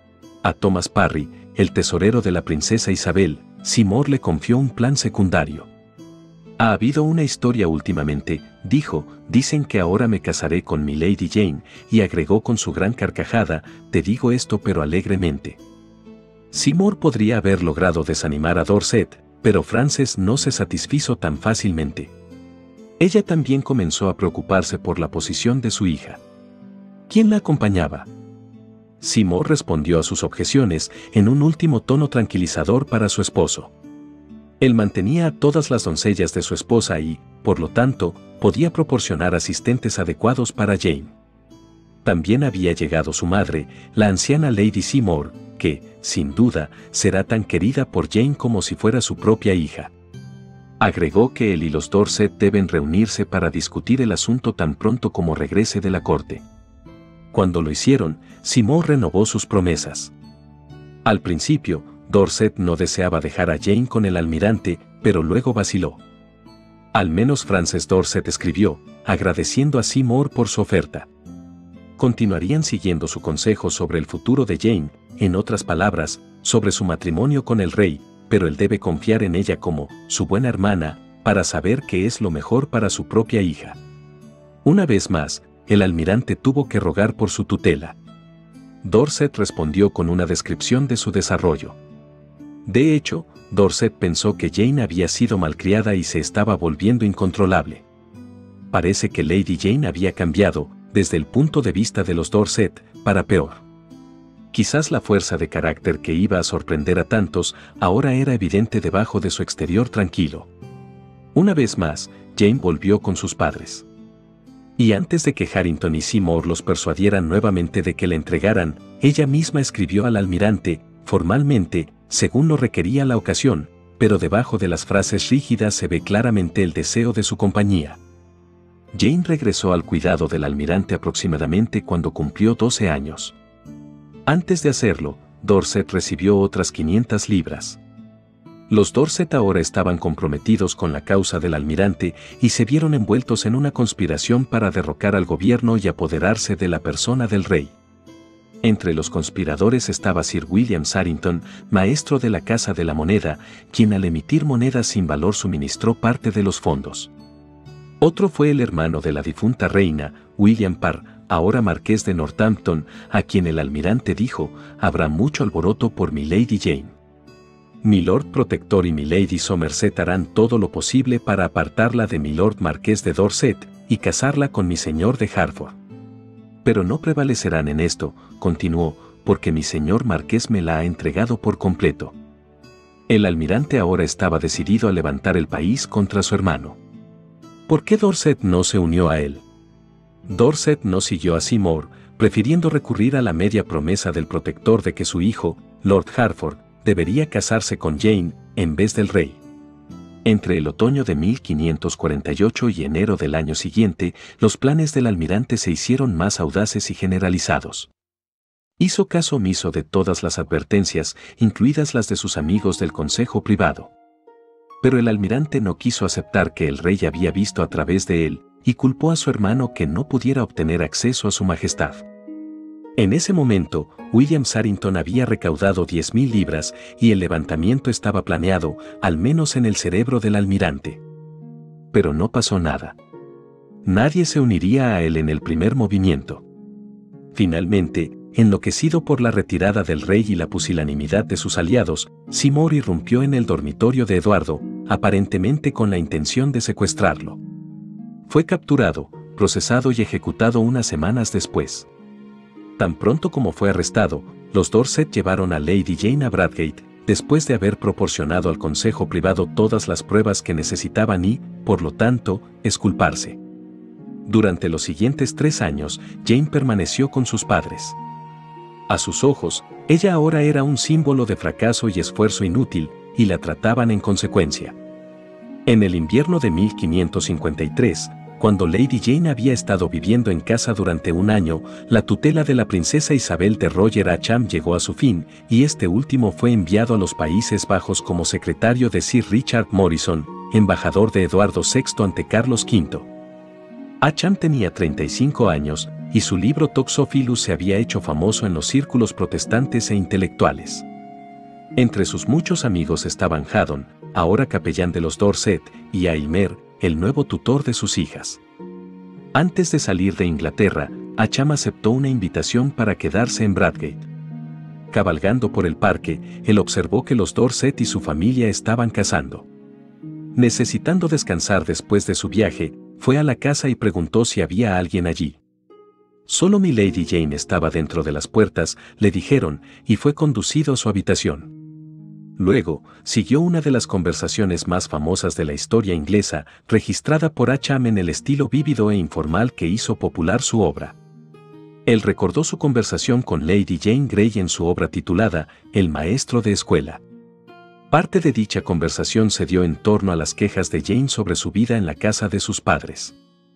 A Thomas Parry, el tesorero de la princesa Isabel, Seymour le confió un plan secundario. Ha habido una historia últimamente, dijo, dicen que ahora me casaré con mi Lady Jane, y agregó con su gran carcajada, te digo esto pero alegremente. Seymour podría haber logrado desanimar a Dorset, pero Frances no se satisfizo tan fácilmente. Ella también comenzó a preocuparse por la posición de su hija. ¿Quién la acompañaba? Seymour respondió a sus objeciones en un último tono tranquilizador para su esposo. Él mantenía a todas las doncellas de su esposa y, por lo tanto, podía proporcionar asistentes adecuados para Jane. También había llegado su madre, la anciana Lady Seymour, que, sin duda, será tan querida por Jane como si fuera su propia hija. Agregó que él y los Dorset deben reunirse para discutir el asunto tan pronto como regrese de la corte. Cuando lo hicieron, Seymour renovó sus promesas. Al principio, Dorset no deseaba dejar a Jane con el almirante, pero luego vaciló. Al menos Frances Dorset escribió, agradeciendo a Seymour por su oferta. Continuarían siguiendo su consejo sobre el futuro de Jane, en otras palabras, sobre su matrimonio con el rey, pero él debe confiar en ella como su buena hermana, para saber qué es lo mejor para su propia hija. Una vez más, el almirante tuvo que rogar por su tutela. Dorset respondió con una descripción de su desarrollo. De hecho, Dorset pensó que Jane había sido malcriada y se estaba volviendo incontrolable. Parece que Lady Jane había cambiado, desde el punto de vista de los Dorset, para peor. Quizás la fuerza de carácter que iba a sorprender a tantos ahora era evidente debajo de su exterior tranquilo. Una vez más, Jane volvió con sus padres. Y antes de que Harrington y Seymour los persuadieran nuevamente de que le entregaran, ella misma escribió al almirante, formalmente, según lo requería la ocasión, pero debajo de las frases rígidas se ve claramente el deseo de su compañía. Jane regresó al cuidado del almirante aproximadamente cuando cumplió doce años. Antes de hacerlo, Dorset recibió otras quinientas libras. Los Dorset ahora estaban comprometidos con la causa del almirante y se vieron envueltos en una conspiración para derrocar al gobierno y apoderarse de la persona del rey. Entre los conspiradores estaba Sir William Sarrington, maestro de la Casa de la Moneda, quien al emitir monedas sin valor suministró parte de los fondos. Otro fue el hermano de la difunta reina, William Parr, ahora marqués de Northampton, a quien el almirante dijo: habrá mucho alboroto por mi Lady Jane. Mi Lord Protector y mi Lady Somerset harán todo lo posible para apartarla de mi Lord Marqués de Dorset y casarla con mi señor de Hertford. Pero no prevalecerán en esto, continuó, porque mi señor Marqués me la ha entregado por completo. El almirante ahora estaba decidido a levantar el país contra su hermano. ¿Por qué Dorset no se unió a él? Dorset no siguió a Seymour, prefiriendo recurrir a la media promesa del protector de que su hijo, Lord Hertford, debería casarse con Jane, en vez del rey. Entre el otoño de mil quinientos cuarenta y ocho y enero del año siguiente, los planes del almirante se hicieron más audaces y generalizados. Hizo caso omiso de todas las advertencias, incluidas las de sus amigos del Consejo Privado. Pero el almirante no quiso aceptar que el rey había visto a través de él, y culpó a su hermano que no pudiera obtener acceso a su majestad. En ese momento, William Sarrington había recaudado diez mil libras y el levantamiento estaba planeado, al menos en el cerebro del almirante. Pero no pasó nada. Nadie se uniría a él en el primer movimiento. Finalmente, enloquecido por la retirada del rey y la pusilanimidad de sus aliados, Seymour irrumpió en el dormitorio de Eduardo, aparentemente con la intención de secuestrarlo. Fue capturado, procesado y ejecutado unas semanas después. Tan pronto como fue arrestado, los Dorset llevaron a Lady Jane a Bradgate, después de haber proporcionado al Consejo Privado todas las pruebas que necesitaban y, por lo tanto, exculparse. Durante los siguientes tres años, Jane permaneció con sus padres. A sus ojos, ella ahora era un símbolo de fracaso y esfuerzo inútil, y la trataban en consecuencia. En el invierno de mil quinientos cincuenta y tres, cuando Lady Jane había estado viviendo en casa durante un año, la tutela de la princesa Isabel de Roger Ascham llegó a su fin, y este último fue enviado a los Países Bajos como secretario de Sir Richard Morrison, embajador de Eduardo sexto ante Carlos quinto. Ascham tenía treinta y cinco años, y su libro Toxophilus se había hecho famoso en los círculos protestantes e intelectuales. Entre sus muchos amigos estaban Haddon, ahora capellán de los Dorset, y Aylmer, el nuevo tutor de sus hijas. Antes de salir de Inglaterra, Ascham aceptó una invitación para quedarse en Bradgate. Cabalgando por el parque, él observó que los Dorset y su familia estaban cazando. Necesitando descansar después de su viaje, fue a la casa y preguntó si había alguien allí. Solo mi Lady Jane estaba dentro de las puertas, le dijeron, y fue conducido a su habitación. Luego, siguió una de las conversaciones más famosas de la historia inglesa, registrada por Ascham en el estilo vívido e informal que hizo popular su obra. Él recordó su conversación con Lady Jane Grey en su obra titulada El maestro de escuela. Parte de dicha conversación se dio en torno a las quejas de Jane sobre su vida en la casa de sus padres.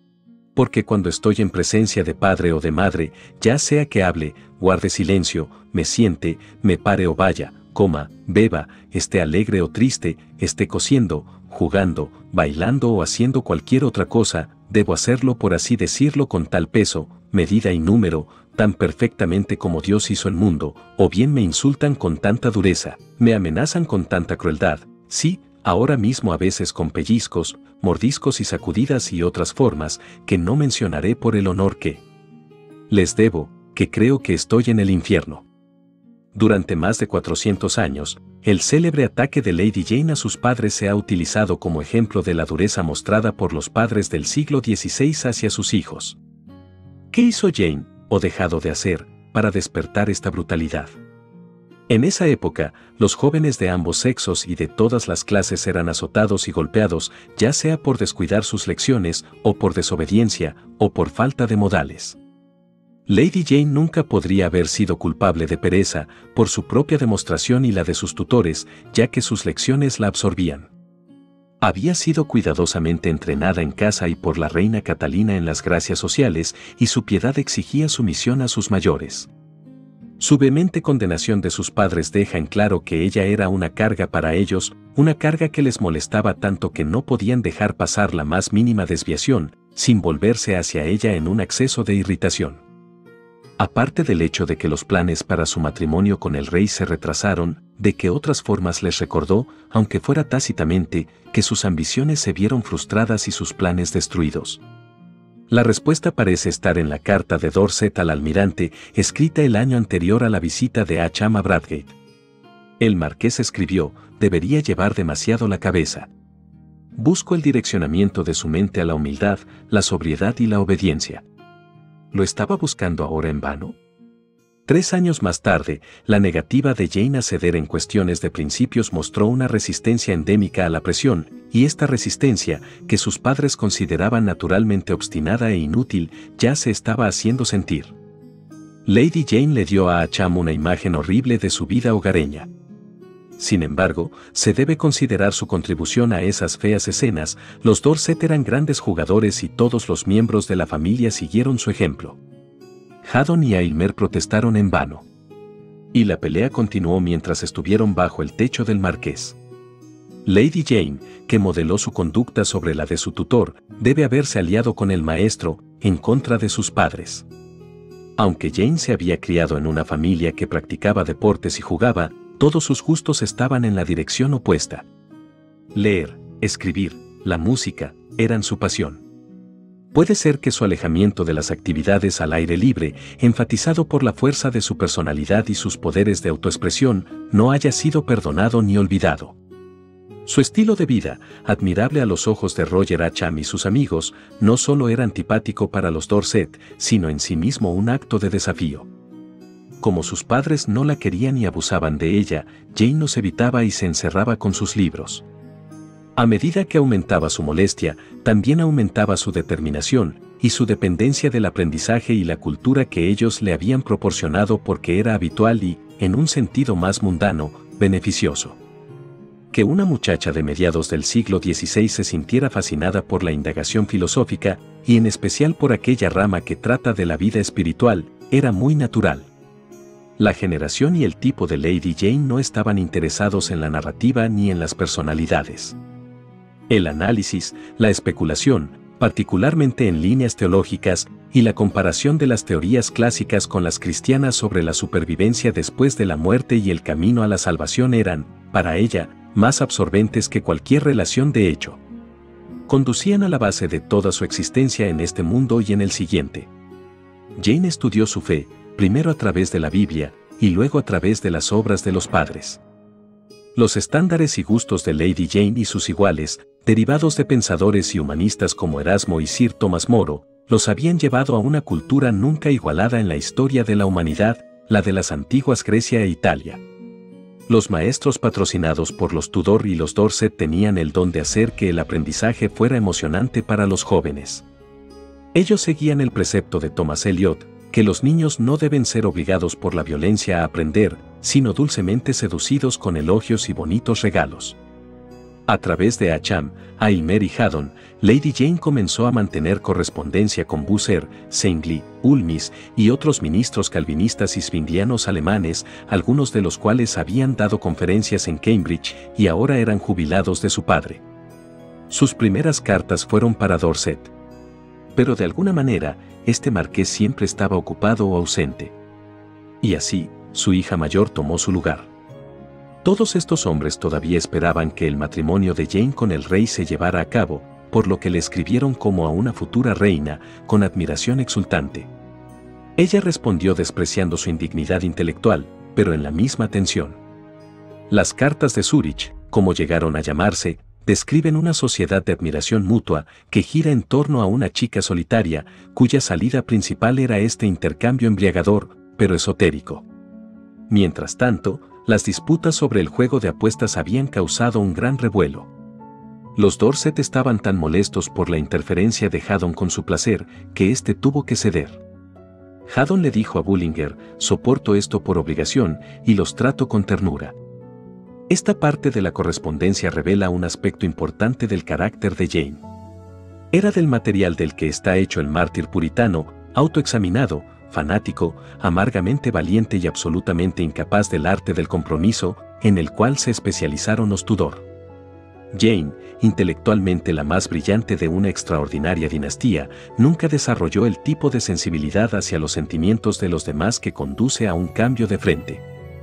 Porque cuando estoy en presencia de padre o de madre, ya sea que hable, guarde silencio, me siente, me pare o vaya, coma, beba, esté alegre o triste, esté cosiendo, jugando, bailando o haciendo cualquier otra cosa, debo hacerlo por así decirlo con tal peso, medida y número, tan perfectamente como Dios hizo el mundo, o bien me insultan con tanta dureza, me amenazan con tanta crueldad, sí, ahora mismo a veces con pellizcos, mordiscos y sacudidas y otras formas, que no mencionaré por el honor que les debo, que creo que estoy en el infierno. Durante más de cuatrocientos años, el célebre ataque de Lady Jane a sus padres se ha utilizado como ejemplo de la dureza mostrada por los padres del siglo dieciséis hacia sus hijos. ¿Qué hizo Jane, o dejado de hacer, para despertar esta brutalidad? En esa época, los jóvenes de ambos sexos y de todas las clases eran azotados y golpeados, ya sea por descuidar sus lecciones, o por desobediencia, o por falta de modales. Lady Jane nunca podría haber sido culpable de pereza, por su propia demostración y la de sus tutores, ya que sus lecciones la absorbían. Había sido cuidadosamente entrenada en casa y por la reina Catalina en las gracias sociales, y su piedad exigía sumisión a sus mayores. Su vehemente condenación de sus padres deja en claro que ella era una carga para ellos, una carga que les molestaba tanto que no podían dejar pasar la más mínima desviación, sin volverse hacia ella en un acceso de irritación. Aparte del hecho de que los planes para su matrimonio con el rey se retrasaron, de que otras formas les recordó, aunque fuera tácitamente, que sus ambiciones se vieron frustradas y sus planes destruidos. La respuesta parece estar en la carta de Dorset al almirante, escrita el año anterior a la visita de Ascham a Bradgate. El marqués escribió: debería llevar demasiado la cabeza. Busco el direccionamiento de su mente a la humildad, la sobriedad y la obediencia. ¿Lo estaba buscando ahora en vano? Tres años más tarde, la negativa de Jane a ceder en cuestiones de principios mostró una resistencia endémica a la presión, y esta resistencia, que sus padres consideraban naturalmente obstinada e inútil, ya se estaba haciendo sentir. Lady Jane le dio a Ascham una imagen horrible de su vida hogareña. Sin embargo, se debe considerar su contribución a esas feas escenas. Los Dorset eran grandes jugadores y todos los miembros de la familia siguieron su ejemplo. Haddon y Aylmer protestaron en vano. Y la pelea continuó mientras estuvieron bajo el techo del marqués. Lady Jane, que modeló su conducta sobre la de su tutor, debe haberse aliado con el maestro, en contra de sus padres. Aunque Jane se había criado en una familia que practicaba deportes y jugaba, todos sus gustos estaban en la dirección opuesta. Leer, escribir, la música, eran su pasión. Puede ser que su alejamiento de las actividades al aire libre, enfatizado por la fuerza de su personalidad y sus poderes de autoexpresión, no haya sido perdonado ni olvidado. Su estilo de vida, admirable a los ojos de Roger Ascham y sus amigos, no solo era antipático para los Dorset, sino en sí mismo un acto de desafío. Como sus padres no la querían y abusaban de ella, Jane los evitaba y se encerraba con sus libros. A medida que aumentaba su molestia, también aumentaba su determinación, y su dependencia del aprendizaje y la cultura que ellos le habían proporcionado porque era habitual y, en un sentido más mundano, beneficioso. Que una muchacha de mediados del siglo dieciséis se sintiera fascinada por la indagación filosófica, y en especial por aquella rama que trata de la vida espiritual, era muy natural. La generación y el tipo de Lady Jane no estaban interesados en la narrativa ni en las personalidades. El análisis, la especulación, particularmente en líneas teológicas, y la comparación de las teorías clásicas con las cristianas sobre la supervivencia después de la muerte y el camino a la salvación eran, para ella, más absorbentes que cualquier relación de hecho. Conducían a la base de toda su existencia en este mundo y en el siguiente. Jane estudió su fe, primero a través de la Biblia, y luego a través de las obras de los padres. Los estándares y gustos de Lady Jane y sus iguales, derivados de pensadores y humanistas como Erasmo y Sir Thomas More, los habían llevado a una cultura nunca igualada en la historia de la humanidad, la de las antiguas Grecia e Italia. Los maestros patrocinados por los Tudor y los Dorset tenían el don de hacer que el aprendizaje fuera emocionante para los jóvenes. Ellos seguían el precepto de Thomas Eliot, que los niños no deben ser obligados por la violencia a aprender, sino dulcemente seducidos con elogios y bonitos regalos. A través de Ascham, Aylmer y Haddon, Lady Jane comenzó a mantener correspondencia con Bucer, Zwingli, Ulmis y otros ministros calvinistas y zwinglianos alemanes, algunos de los cuales habían dado conferencias en Cambridge y ahora eran jubilados de su padre. Sus primeras cartas fueron para Dorset. Pero de alguna manera, este marqués siempre estaba ocupado o ausente. Y así, su hija mayor tomó su lugar. Todos estos hombres todavía esperaban que el matrimonio de Jane con el rey se llevara a cabo, por lo que le escribieron como a una futura reina, con admiración exultante. Ella respondió despreciando su indignidad intelectual, pero en la misma tensión. Las cartas de Zúrich, como llegaron a llamarse, describen una sociedad de admiración mutua que gira en torno a una chica solitaria, cuya salida principal era este intercambio embriagador, pero esotérico. Mientras tanto, las disputas sobre el juego de apuestas habían causado un gran revuelo. Los Dorset estaban tan molestos por la interferencia de Haddon con su placer, que éste tuvo que ceder. Haddon le dijo a Bullinger: soporto esto por obligación y los trato con ternura. Esta parte de la correspondencia revela un aspecto importante del carácter de Jane. Era del material del que está hecho el mártir puritano, autoexaminado, fanático, amargamente valiente y absolutamente incapaz del arte del compromiso, en el cual se especializaron los Tudor. Jane, intelectualmente la más brillante de una extraordinaria dinastía, nunca desarrolló el tipo de sensibilidad hacia los sentimientos de los demás que conduce a un cambio de frente.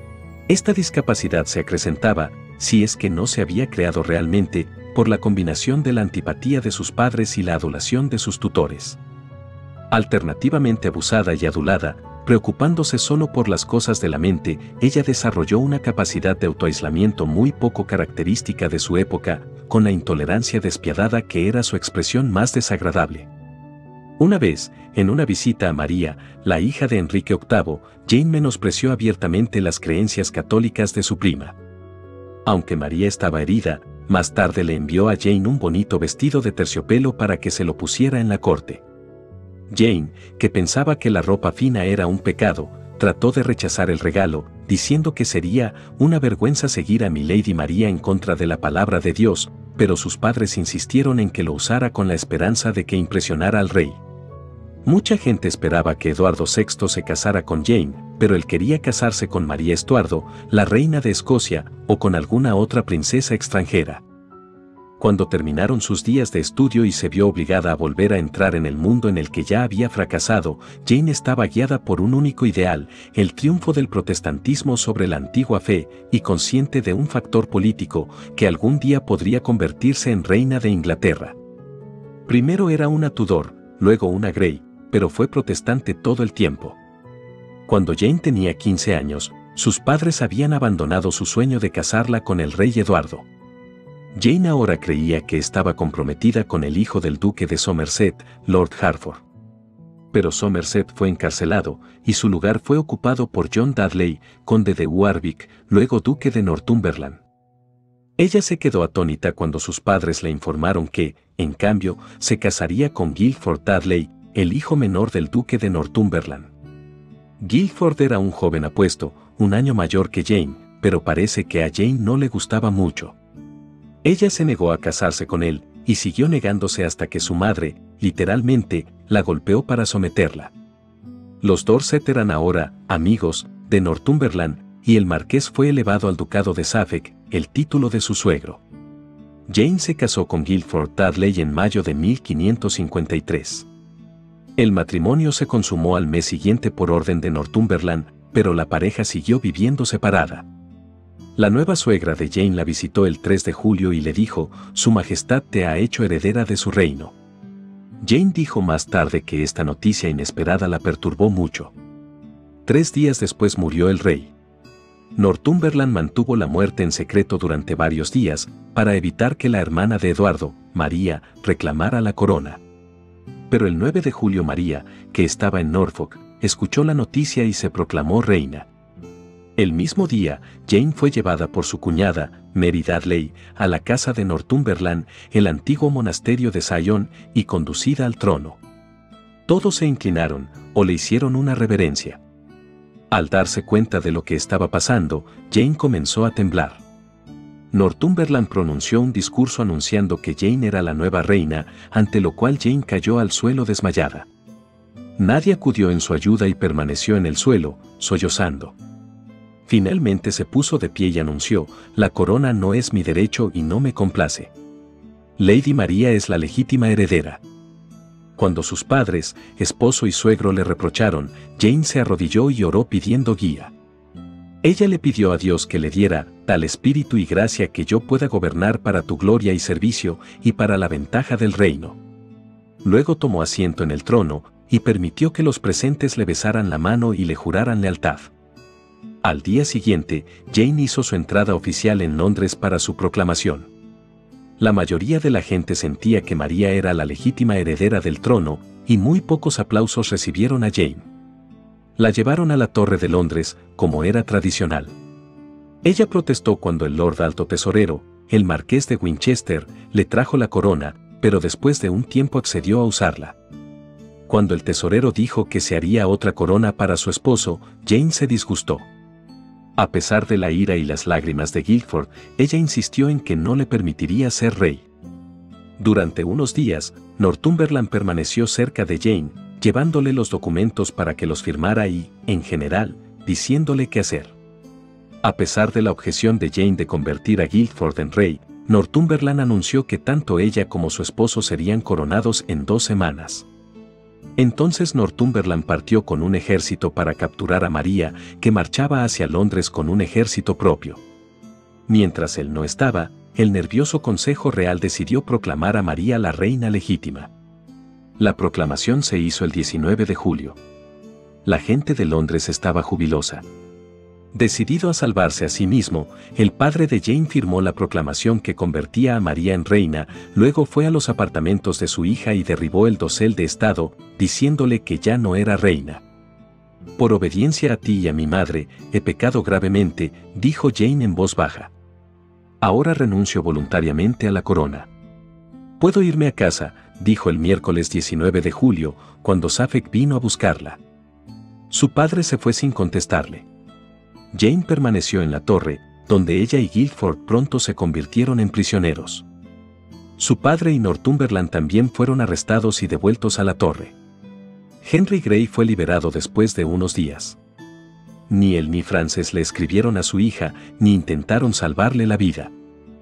Esta discapacidad se acrecentaba, si es que no se había creado realmente, por la combinación de la antipatía de sus padres y la adulación de sus tutores. Alternativamente abusada y adulada, preocupándose solo por las cosas de la mente, ella desarrolló una capacidad de autoaislamiento muy poco característica de su época, con la intolerancia despiadada que era su expresión más desagradable. Una vez, en una visita a María, la hija de Enrique octavo, Jane menospreció abiertamente las creencias católicas de su prima. Aunque María estaba herida, más tarde le envió a Jane un bonito vestido de terciopelo para que se lo pusiera en la corte. Jane, que pensaba que la ropa fina era un pecado, trató de rechazar el regalo, diciendo que sería una vergüenza seguir a Milady María en contra de la palabra de Dios, pero sus padres insistieron en que lo usara con la esperanza de que impresionara al rey. Mucha gente esperaba que Eduardo sexto se casara con Jane, pero él quería casarse con María Estuardo, la reina de Escocia, o con alguna otra princesa extranjera. Cuando terminaron sus días de estudio y se vio obligada a volver a entrar en el mundo en el que ya había fracasado, Jane estaba guiada por un único ideal, el triunfo del protestantismo sobre la antigua fe, y consciente de un factor político, que algún día podría convertirse en reina de Inglaterra. Primero era una Tudor, luego una Grey, pero fue protestante todo el tiempo. Cuando Jane tenía quince años, sus padres habían abandonado su sueño de casarla con el rey Eduardo. Jane ahora creía que estaba comprometida con el hijo del duque de Somerset, Lord Hertford. Pero Somerset fue encarcelado, y su lugar fue ocupado por John Dudley, conde de Warwick, luego duque de Northumberland. Ella se quedó atónita cuando sus padres le informaron que, en cambio, se casaría con Guilford Dudley, el hijo menor del duque de Northumberland. Guilford era un joven apuesto, un año mayor que Jane, pero parece que a Jane no le gustaba mucho. Ella se negó a casarse con él, y siguió negándose hasta que su madre, literalmente, la golpeó para someterla. Los Dorset eran ahora amigos de Northumberland, y el marqués fue elevado al ducado de Suffolk, el título de su suegro. Jane se casó con Guilford Dudley en mayo de mil quinientos cincuenta y tres. El matrimonio se consumó al mes siguiente por orden de Northumberland, pero la pareja siguió viviendo separada. La nueva suegra de Jane la visitó el tres de julio y le dijo: «Su Majestad te ha hecho heredera de su reino». Jane dijo más tarde que esta noticia inesperada la perturbó mucho. Tres días después murió el rey. Northumberland mantuvo la muerte en secreto durante varios días, para evitar que la hermana de Eduardo, María, reclamara la corona. Pero el nueve de julio María, que estaba en Norfolk, escuchó la noticia y se proclamó reina. El mismo día, Jane fue llevada por su cuñada, Mary Dudley, a la casa de Northumberland, el antiguo monasterio de Sion, y conducida al trono. Todos se inclinaron, o le hicieron una reverencia. Al darse cuenta de lo que estaba pasando, Jane comenzó a temblar. Northumberland pronunció un discurso anunciando que Jane era la nueva reina, ante lo cual Jane cayó al suelo desmayada. Nadie acudió en su ayuda y permaneció en el suelo, sollozando. Finalmente se puso de pie y anunció: «La corona no es mi derecho y no me complace. Lady María es la legítima heredera». Cuando sus padres, esposo y suegro le reprocharon, Jane se arrodilló y oró pidiendo guía. Ella le pidió a Dios que le diera tal espíritu y gracia que yo pueda gobernar para tu gloria y servicio, y para la ventaja del reino. Luego tomó asiento en el trono, y permitió que los presentes le besaran la mano y le juraran lealtad. Al día siguiente, Jane hizo su entrada oficial en Londres para su proclamación. La mayoría de la gente sentía que María era la legítima heredera del trono, y muy pocos aplausos recibieron a Jane. La llevaron a la Torre de Londres, como era tradicional. Ella protestó cuando el Lord Alto Tesorero, el Marqués de Winchester, le trajo la corona, pero después de un tiempo accedió a usarla. Cuando el tesorero dijo que se haría otra corona para su esposo, Jane se disgustó. A pesar de la ira y las lágrimas de Guildford, ella insistió en que no le permitiría ser rey. Durante unos días, Northumberland permaneció cerca de Jane, llevándole los documentos para que los firmara y, en general, diciéndole qué hacer. A pesar de la objeción de Jane de convertir a Guildford en rey, Northumberland anunció que tanto ella como su esposo serían coronados en dos semanas. Entonces Northumberland partió con un ejército para capturar a María, que marchaba hacia Londres con un ejército propio. Mientras él no estaba, el nervioso Consejo Real decidió proclamar a María la reina legítima. La proclamación se hizo el diecinueve de julio. La gente de Londres estaba jubilosa. Decidido a salvarse a sí mismo, el padre de Jane firmó la proclamación que convertía a María en reina, luego fue a los apartamentos de su hija y derribó el dosel de estado, diciéndole que ya no era reina. Por obediencia a ti y a mi madre, he pecado gravemente, dijo Jane en voz baja. Ahora renuncio voluntariamente a la corona. Puedo irme a casa, dijo el miércoles diecinueve de julio, cuando Suffolk vino a buscarla. Su padre se fue sin contestarle. Jane permaneció en la torre, donde ella y Guildford pronto se convirtieron en prisioneros. Su padre y Northumberland también fueron arrestados y devueltos a la torre. Henry Grey fue liberado después de unos días. Ni él ni Frances le escribieron a su hija, ni intentaron salvarle la vida.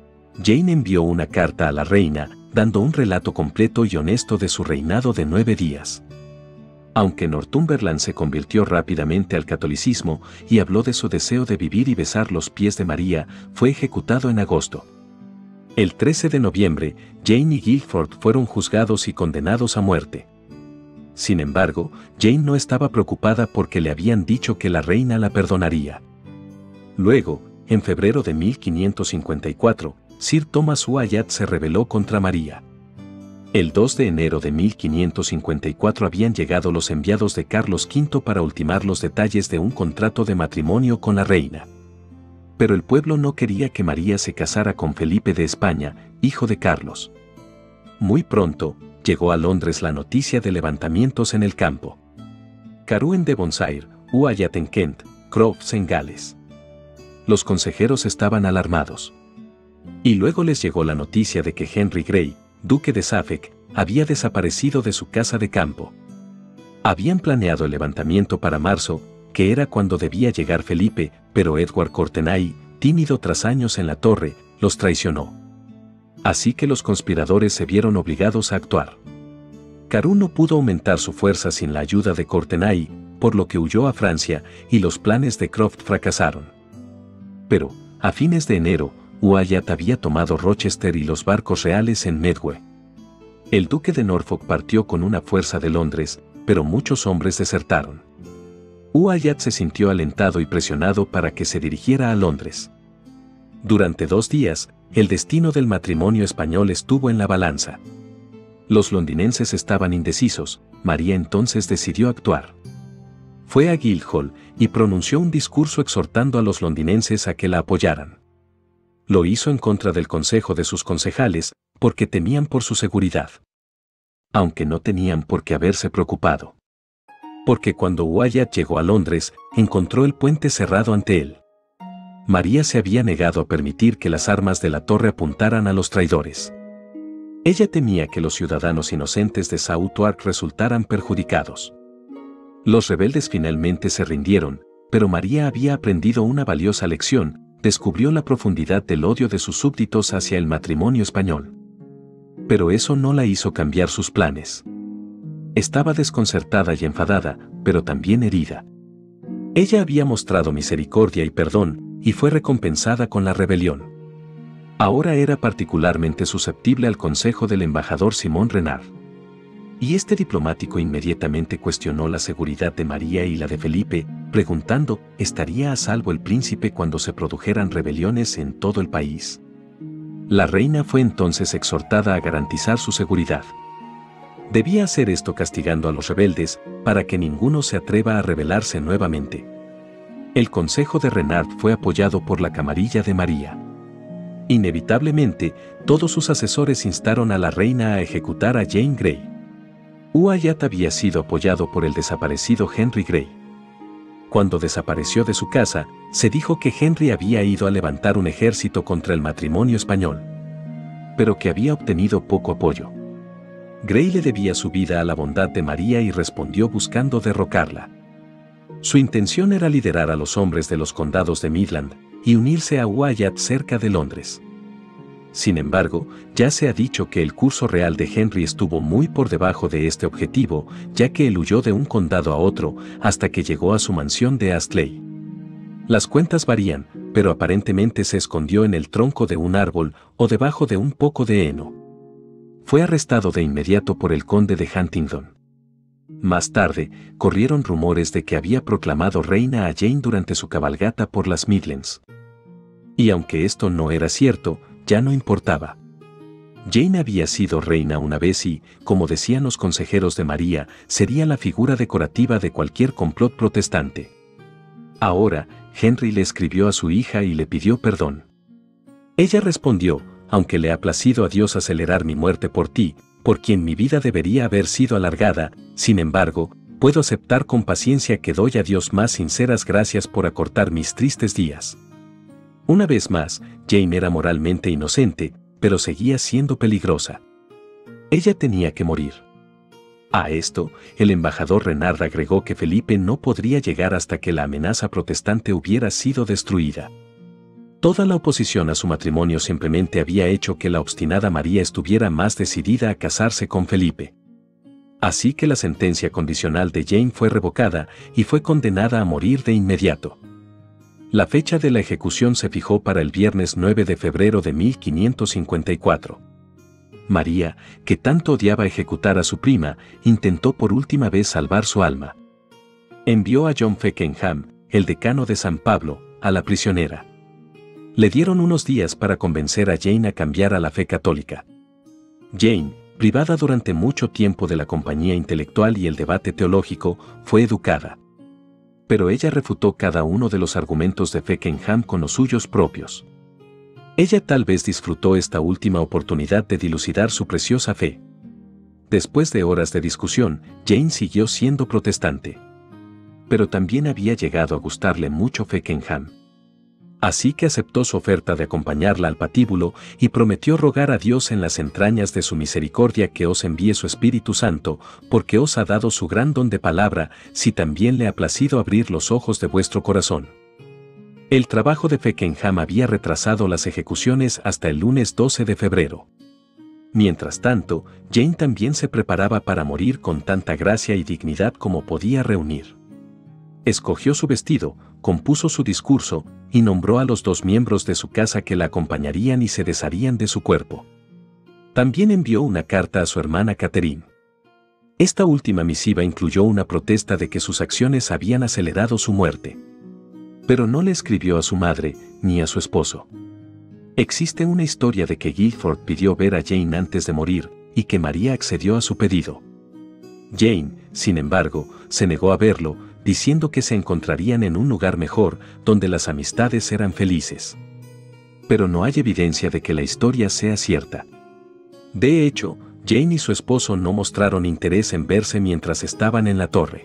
Jane envió una carta a la reina, dando un relato completo y honesto de su reinado de nueve días. Aunque Northumberland se convirtió rápidamente al catolicismo y habló de su deseo de vivir y besar los pies de María, fue ejecutado en agosto. El trece de noviembre, Jane y Guildford fueron juzgados y condenados a muerte. Sin embargo, Jane no estaba preocupada porque le habían dicho que la reina la perdonaría. Luego, en febrero de mil quinientos cincuenta y cuatro, Sir Thomas Wyatt se rebeló contra María. El dos de enero de mil quinientos cincuenta y cuatro habían llegado los enviados de Carlos quinto para ultimar los detalles de un contrato de matrimonio con la reina. Pero el pueblo no quería que María se casara con Felipe de España, hijo de Carlos. Muy pronto, llegó a Londres la noticia de levantamientos en el campo. Carew en Devonshire, Wyatt en Kent, Crofts en Gales. Los consejeros estaban alarmados. Y luego les llegó la noticia de que Henry Grey, duque de Suffolk, había desaparecido de su casa de campo. Habían planeado el levantamiento para marzo, que era cuando debía llegar Felipe, pero Edward Courtenay, tímido tras años en la torre, los traicionó. Así que los conspiradores se vieron obligados a actuar. Carew no pudo aumentar su fuerza sin la ayuda de Courtenay, por lo que huyó a Francia, y los planes de Croft fracasaron. Pero, a fines de enero, Wyatt había tomado Rochester y los barcos reales en Medway. El duque de Norfolk partió con una fuerza de Londres, pero muchos hombres desertaron. Wyatt se sintió alentado y presionado para que se dirigiera a Londres. Durante dos días, el destino del matrimonio español estuvo en la balanza. Los londinenses estaban indecisos, María entonces decidió actuar. Fue a Guildhall y pronunció un discurso exhortando a los londinenses a que la apoyaran. Lo hizo en contra del consejo de sus concejales, porque temían por su seguridad. Aunque no tenían por qué haberse preocupado. Porque cuando Wyatt llegó a Londres, encontró el puente cerrado ante él. María se había negado a permitir que las armas de la torre apuntaran a los traidores. Ella temía que los ciudadanos inocentes de Southwark resultaran perjudicados. Los rebeldes finalmente se rindieron, pero María había aprendido una valiosa lección. Descubrió la profundidad del odio de sus súbditos hacia el matrimonio español. Pero eso no la hizo cambiar sus planes. Estaba desconcertada y enfadada, pero también herida. Ella había mostrado misericordia y perdón, y fue recompensada con la rebelión. Ahora era particularmente susceptible al consejo del embajador Simón Renard. Y este diplomático inmediatamente cuestionó la seguridad de María y la de Felipe, preguntando, ¿estaría a salvo el príncipe cuando se produjeran rebeliones en todo el país? La reina fue entonces exhortada a garantizar su seguridad. Debía hacer esto castigando a los rebeldes, para que ninguno se atreva a rebelarse nuevamente. El consejo de Renard fue apoyado por la camarilla de María. Inevitablemente, todos sus asesores instaron a la reina a ejecutar a Jane Grey. Wyatt había sido apoyado por el desaparecido Henry Grey. Cuando desapareció de su casa, se dijo que Henry había ido a levantar un ejército contra el matrimonio español, pero que había obtenido poco apoyo. Grey le debía su vida a la bondad de María y respondió buscando derrocarla. Su intención era liderar a los hombres de los condados de Midland y unirse a Wyatt cerca de Londres. Sin embargo, ya se ha dicho que el curso real de Henry estuvo muy por debajo de este objetivo, ya que él huyó de un condado a otro hasta que llegó a su mansión de Astley. Las cuentas varían, pero aparentemente se escondió en el tronco de un árbol o debajo de un poco de heno. Fue arrestado de inmediato por el conde de Huntingdon. Más tarde, corrieron rumores de que había proclamado reina a Jane durante su cabalgata por las Midlands. Y aunque esto no era cierto, ya no importaba. Jane había sido reina una vez y, como decían los consejeros de María, sería la figura decorativa de cualquier complot protestante. Ahora, Henry le escribió a su hija y le pidió perdón. Ella respondió, aunque le ha placido a Dios acelerar mi muerte por ti, por quien mi vida debería haber sido alargada, sin embargo, puedo aceptar con paciencia que doy a Dios más sinceras gracias por acortar mis tristes días. Una vez más, Jane era moralmente inocente, pero seguía siendo peligrosa. Ella tenía que morir. A esto, el embajador Renard agregó que Felipe no podría llegar hasta que la amenaza protestante hubiera sido destruida. Toda la oposición a su matrimonio simplemente había hecho que la obstinada María estuviera más decidida a casarse con Felipe. Así que la sentencia condicional de Jane fue revocada y fue condenada a morir de inmediato. La fecha de la ejecución se fijó para el viernes nueve de febrero de mil quinientos cincuenta y cuatro. María, que tanto odiaba ejecutar a su prima, intentó por última vez salvar su alma. Envió a John Feckenham, el decano de San Pablo, a la prisionera. Le dieron unos días para convencer a Jane a cambiar a la fe católica. Jane, privada durante mucho tiempo de la compañía intelectual y el debate teológico, fue educada. Pero ella refutó cada uno de los argumentos de Feckenham con los suyos propios. Ella tal vez disfrutó esta última oportunidad de dilucidar su preciosa fe. Después de horas de discusión, Jane siguió siendo protestante. Pero también había llegado a gustarle mucho Feckenham. Así que aceptó su oferta de acompañarla al patíbulo y prometió rogar a Dios en las entrañas de su misericordia que os envíe su Espíritu Santo, porque os ha dado su gran don de palabra, si también le ha placido abrir los ojos de vuestro corazón. El trabajo de Feckenham había retrasado las ejecuciones hasta el lunes doce de febrero. Mientras tanto, Jane también se preparaba para morir con tanta gracia y dignidad como podía reunir. Escogió su vestido, compuso su discurso, y nombró a los dos miembros de su casa que la acompañarían y se desharían de su cuerpo. También envió una carta a su hermana Catherine. Esta última misiva incluyó una protesta de que sus acciones habían acelerado su muerte. Pero no le escribió a su madre, ni a su esposo. Existe una historia de que Guilford pidió ver a Jane antes de morir, y que María accedió a su pedido. Jane, sin embargo, se negó a verlo, diciendo que se encontrarían en un lugar mejor, donde las amistades eran felices. Pero no hay evidencia de que la historia sea cierta. De hecho, Jane y su esposo no mostraron interés en verse mientras estaban en la torre.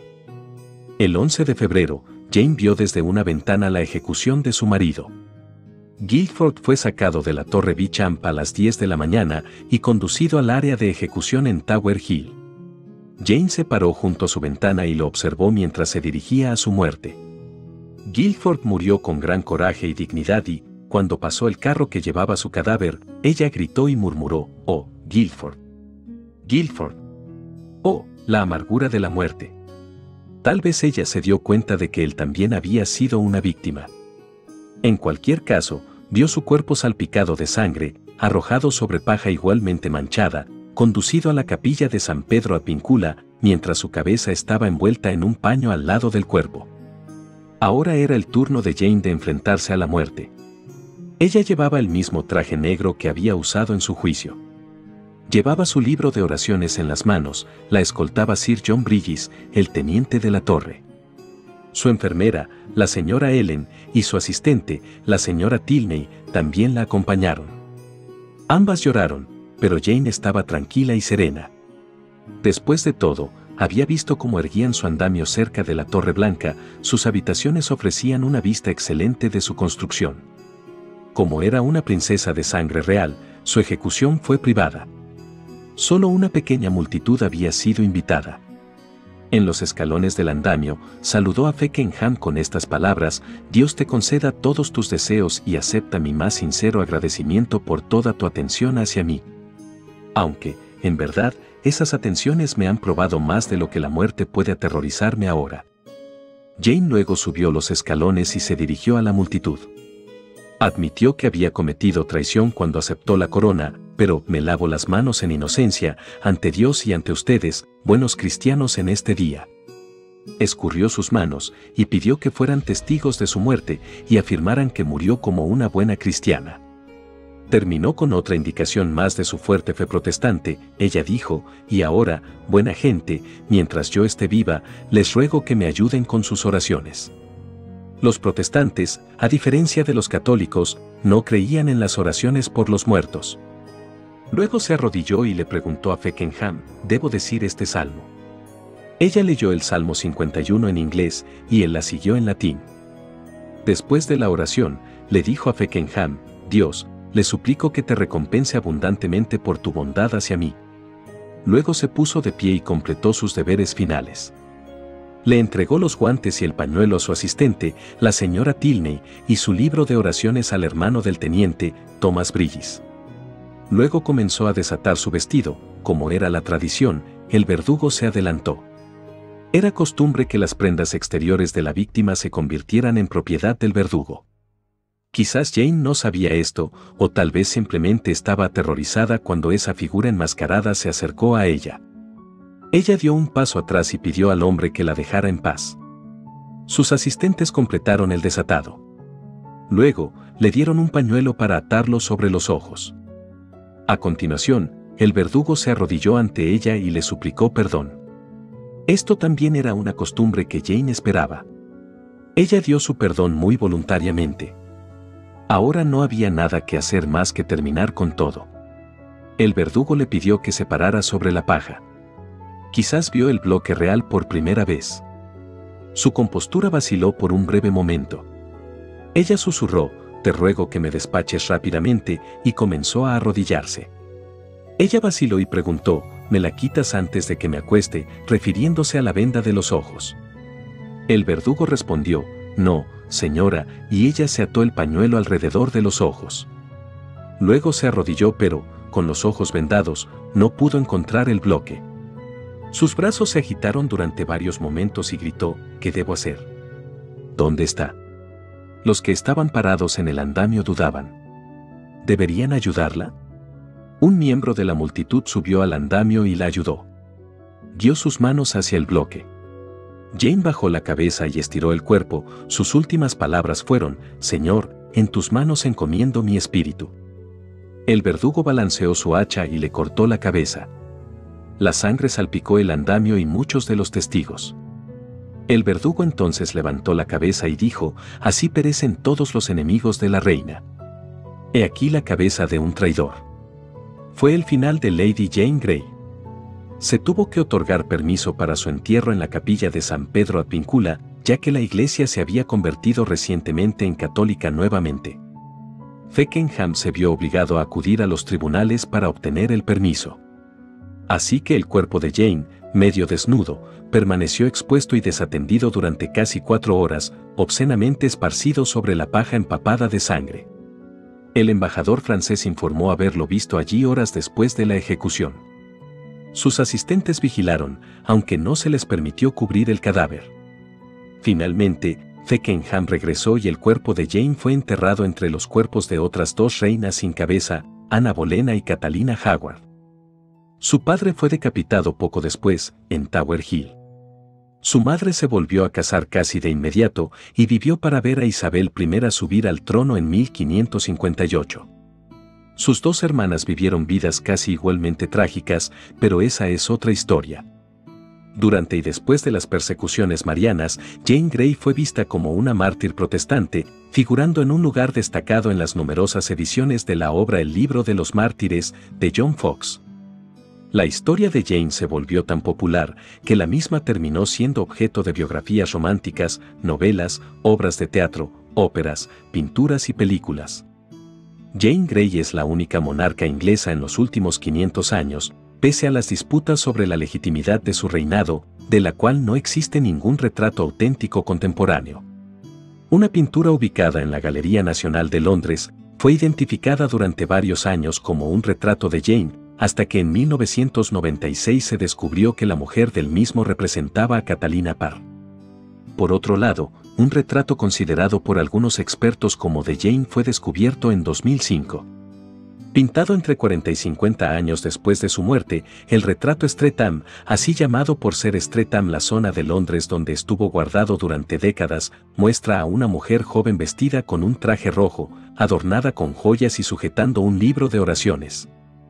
El once de febrero, Jane vio desde una ventana la ejecución de su marido. Guilford fue sacado de la torre Beauchamp a las diez de la mañana y conducido al área de ejecución en Tower Hill. Jane se paró junto a su ventana y lo observó mientras se dirigía a su muerte. Guilford murió con gran coraje y dignidad y, cuando pasó el carro que llevaba su cadáver, ella gritó y murmuró, «Oh, Guilford! Guilford! ¡Oh, la amargura de la muerte!». Tal vez ella se dio cuenta de que él también había sido una víctima. En cualquier caso, vio su cuerpo salpicado de sangre, arrojado sobre paja igualmente manchada, conducido a la capilla de San Pedro Advíncula, mientras su cabeza estaba envuelta en un paño al lado del cuerpo. Ahora era el turno de Jane de enfrentarse a la muerte. Ella llevaba el mismo traje negro que había usado en su juicio. Llevaba su libro de oraciones en las manos, la escoltaba Sir John Bridges, el teniente de la torre. Su enfermera, la señora Ellen, y su asistente, la señora Tilney, también la acompañaron. Ambas lloraron, pero Jane estaba tranquila y serena. Después de todo, había visto cómo erguían su andamio cerca de la Torre Blanca, sus habitaciones ofrecían una vista excelente de su construcción. Como era una princesa de sangre real, su ejecución fue privada. Solo una pequeña multitud había sido invitada. En los escalones del andamio, saludó a Feckenham con estas palabras: Dios te conceda todos tus deseos y acepta mi más sincero agradecimiento por toda tu atención hacia mí. Aunque, en verdad, esas atenciones me han probado más de lo que la muerte puede aterrorizarme ahora. Jane luego subió los escalones y se dirigió a la multitud. Admitió que había cometido traición cuando aceptó la corona, pero me lavo las manos en inocencia, ante Dios y ante ustedes, buenos cristianos, en este día. Escurrió sus manos y pidió que fueran testigos de su muerte y afirmaran que murió como una buena cristiana. Terminó con otra indicación más de su fuerte fe protestante. Ella dijo: y ahora, buena gente, mientras yo esté viva, les ruego que me ayuden con sus oraciones. Los protestantes, a diferencia de los católicos, no creían en las oraciones por los muertos. Luego se arrodilló y le preguntó a Feckenham: ¿debo decir este salmo? Ella leyó el Salmo cincuenta y uno en inglés y él la siguió en latín. Después de la oración, le dijo a Feckenham: Dios, le suplico que te recompense abundantemente por tu bondad hacia mí. Luego se puso de pie y completó sus deberes finales. Le entregó los guantes y el pañuelo a su asistente, la señora Tilney, y su libro de oraciones al hermano del teniente, Thomas Bridges. Luego comenzó a desatar su vestido. Como era la tradición, el verdugo se adelantó. Era costumbre que las prendas exteriores de la víctima se convirtieran en propiedad del verdugo. Quizás Jane no sabía esto, o tal vez simplemente estaba aterrorizada cuando esa figura enmascarada se acercó a ella. Ella dio un paso atrás y pidió al hombre que la dejara en paz. Sus asistentes completaron el desatado. Luego, le dieron un pañuelo para atarlo sobre los ojos. A continuación, el verdugo se arrodilló ante ella y le suplicó perdón. Esto también era una costumbre que Jane esperaba. Ella dio su perdón muy voluntariamente. Ahora no había nada que hacer más que terminar con todo. El verdugo le pidió que se parara sobre la paja. Quizás vio el bloque real por primera vez. Su compostura vaciló por un breve momento. Ella susurró: te ruego que me despaches rápidamente, y comenzó a arrodillarse. Ella vaciló y preguntó: ¿me la quitas antes de que me acueste?, refiriéndose a la venda de los ojos. El verdugo respondió: no, señora, y ella se ató el pañuelo alrededor de los ojos. Luego se arrodilló, pero, con los ojos vendados, no pudo encontrar el bloque. Sus brazos se agitaron durante varios momentos y gritó: ¿qué debo hacer? ¿Dónde está? Los que estaban parados en el andamio dudaban. ¿Deberían ayudarla? Un miembro de la multitud subió al andamio y la ayudó. Guió sus manos hacia el bloque. Jane bajó la cabeza y estiró el cuerpo. Sus últimas palabras fueron: Señor, en tus manos encomiendo mi espíritu. El verdugo balanceó su hacha y le cortó la cabeza. La sangre salpicó el andamio y muchos de los testigos. El verdugo entonces levantó la cabeza y dijo: así perecen todos los enemigos de la reina. He aquí la cabeza de un traidor. Fue el final de Lady Jane Grey. Se tuvo que otorgar permiso para su entierro en la capilla de San Pedro Advíncula, ya que la iglesia se había convertido recientemente en católica nuevamente. Feckenham se vio obligado a acudir a los tribunales para obtener el permiso. Así que el cuerpo de Jane, medio desnudo, permaneció expuesto y desatendido durante casi cuatro horas, obscenamente esparcido sobre la paja empapada de sangre. El embajador francés informó haberlo visto allí horas después de la ejecución. Sus asistentes vigilaron, aunque no se les permitió cubrir el cadáver. Finalmente, Feckenham regresó y el cuerpo de Jane fue enterrado entre los cuerpos de otras dos reinas sin cabeza, Ana Bolena y Catalina Howard. Su padre fue decapitado poco después, en Tower Hill. Su madre se volvió a casar casi de inmediato y vivió para ver a Isabel primera subir al trono en mil quinientos cincuenta y ocho. Sus dos hermanas vivieron vidas casi igualmente trágicas, pero esa es otra historia. Durante y después de las persecuciones marianas, Jane Grey fue vista como una mártir protestante, figurando en un lugar destacado en las numerosas ediciones de la obra El libro de los mártires, de John Foxe. La historia de Jane se volvió tan popular que la misma terminó siendo objeto de biografías románticas, novelas, obras de teatro, óperas, pinturas y películas. Jane Grey es la única monarca inglesa en los últimos quinientos años, pese a las disputas sobre la legitimidad de su reinado, de la cual no existe ningún retrato auténtico contemporáneo. Una pintura ubicada en la Galería Nacional de Londres fue identificada durante varios años como un retrato de Jane, hasta que en mil novecientos noventa y seis se descubrió que la mujer del mismo representaba a Catalina Parr. Por otro lado, un retrato considerado por algunos expertos como de Jane fue descubierto en dos mil cinco. Pintado entre cuarenta y cincuenta años después de su muerte, el retrato Streatham, así llamado por ser Streatham la zona de Londres donde estuvo guardado durante décadas, muestra a una mujer joven vestida con un traje rojo, adornada con joyas y sujetando un libro de oraciones.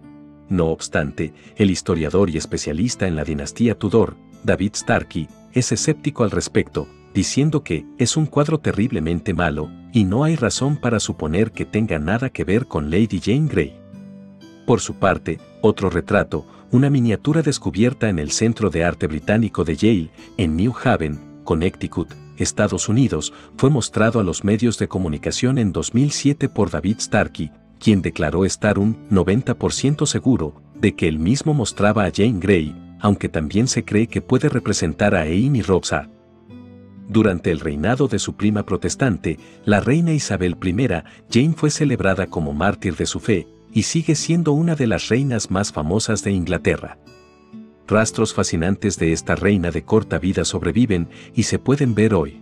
No obstante, el historiador y especialista en la dinastía Tudor, David Starkey, es escéptico al respecto, diciendo que es un cuadro terriblemente malo, y no hay razón para suponer que tenga nada que ver con Lady Jane Grey. Por su parte, otro retrato, una miniatura descubierta en el Centro de Arte Británico de Yale, en New Haven, Connecticut, Estados Unidos, fue mostrado a los medios de comunicación en dos mil siete por David Starkey, quien declaró estar un noventa por ciento seguro de que él mismo mostraba a Jane Grey, aunque también se cree que puede representar a Amy Robsart. Durante el reinado de su prima protestante, la reina Isabel primera, Jane fue celebrada como mártir de su fe, y sigue siendo una de las reinas más famosas de Inglaterra. Rastros fascinantes de esta reina de corta vida sobreviven y se pueden ver hoy.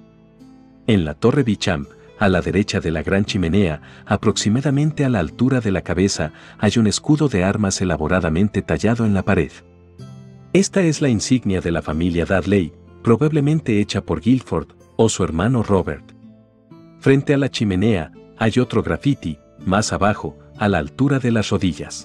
En la Torre Beauchamp, a la derecha de la gran chimenea, aproximadamente a la altura de la cabeza, hay un escudo de armas elaboradamente tallado en la pared. Esta es la insignia de la familia Dudley, probablemente hecha por Guilford o su hermano Robert. Frente a la chimenea, hay otro grafiti, más abajo, a la altura de las rodillas.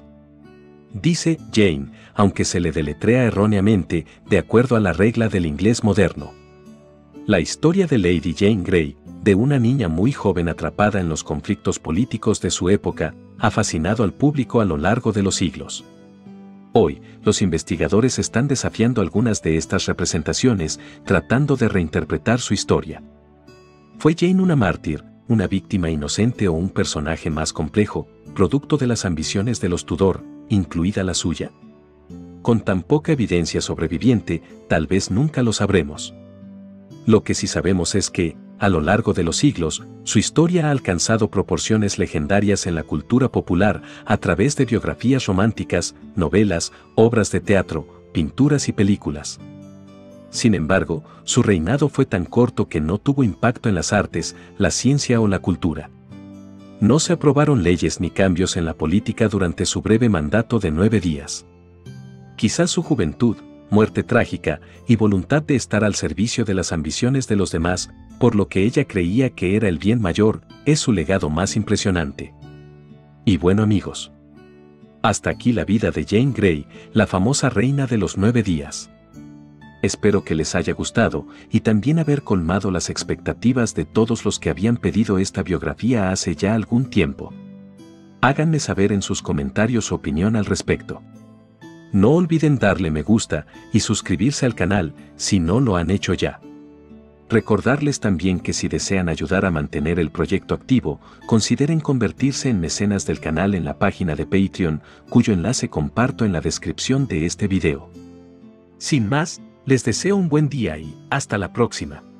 Dice Jane, aunque se le deletrea erróneamente, de acuerdo a la regla del inglés moderno. La historia de Lady Jane Grey, de una niña muy joven atrapada en los conflictos políticos de su época, ha fascinado al público a lo largo de los siglos. Hoy, los investigadores están desafiando algunas de estas representaciones, tratando de reinterpretar su historia. ¿Fue Jane una mártir, una víctima inocente o un personaje más complejo, producto de las ambiciones de los Tudor, incluida la suya? Con tan poca evidencia sobreviviente, tal vez nunca lo sabremos. Lo que sí sabemos es que, a lo largo de los siglos, su historia ha alcanzado proporciones legendarias en la cultura popular a través de biografías románticas, novelas, obras de teatro, pinturas y películas. Sin embargo, su reinado fue tan corto que no tuvo impacto en las artes, la ciencia o la cultura. No se aprobaron leyes ni cambios en la política durante su breve mandato de nueve días. Quizás su juventud, muerte trágica y voluntad de estar al servicio de las ambiciones de los demás, por lo que ella creía que era el bien mayor, es su legado más impresionante. Y bueno amigos, hasta aquí la vida de Jane Grey, la famosa reina de los nueve días. Espero que les haya gustado y también haber colmado las expectativas de todos los que habían pedido esta biografía hace ya algún tiempo. Háganme saber en sus comentarios su opinión al respecto. No olviden darle me gusta y suscribirse al canal si no lo han hecho ya. Recordarles también que si desean ayudar a mantener el proyecto activo, consideren convertirse en mecenas del canal en la página de Patreon, cuyo enlace comparto en la descripción de este video. Sin más, les deseo un buen día y hasta la próxima.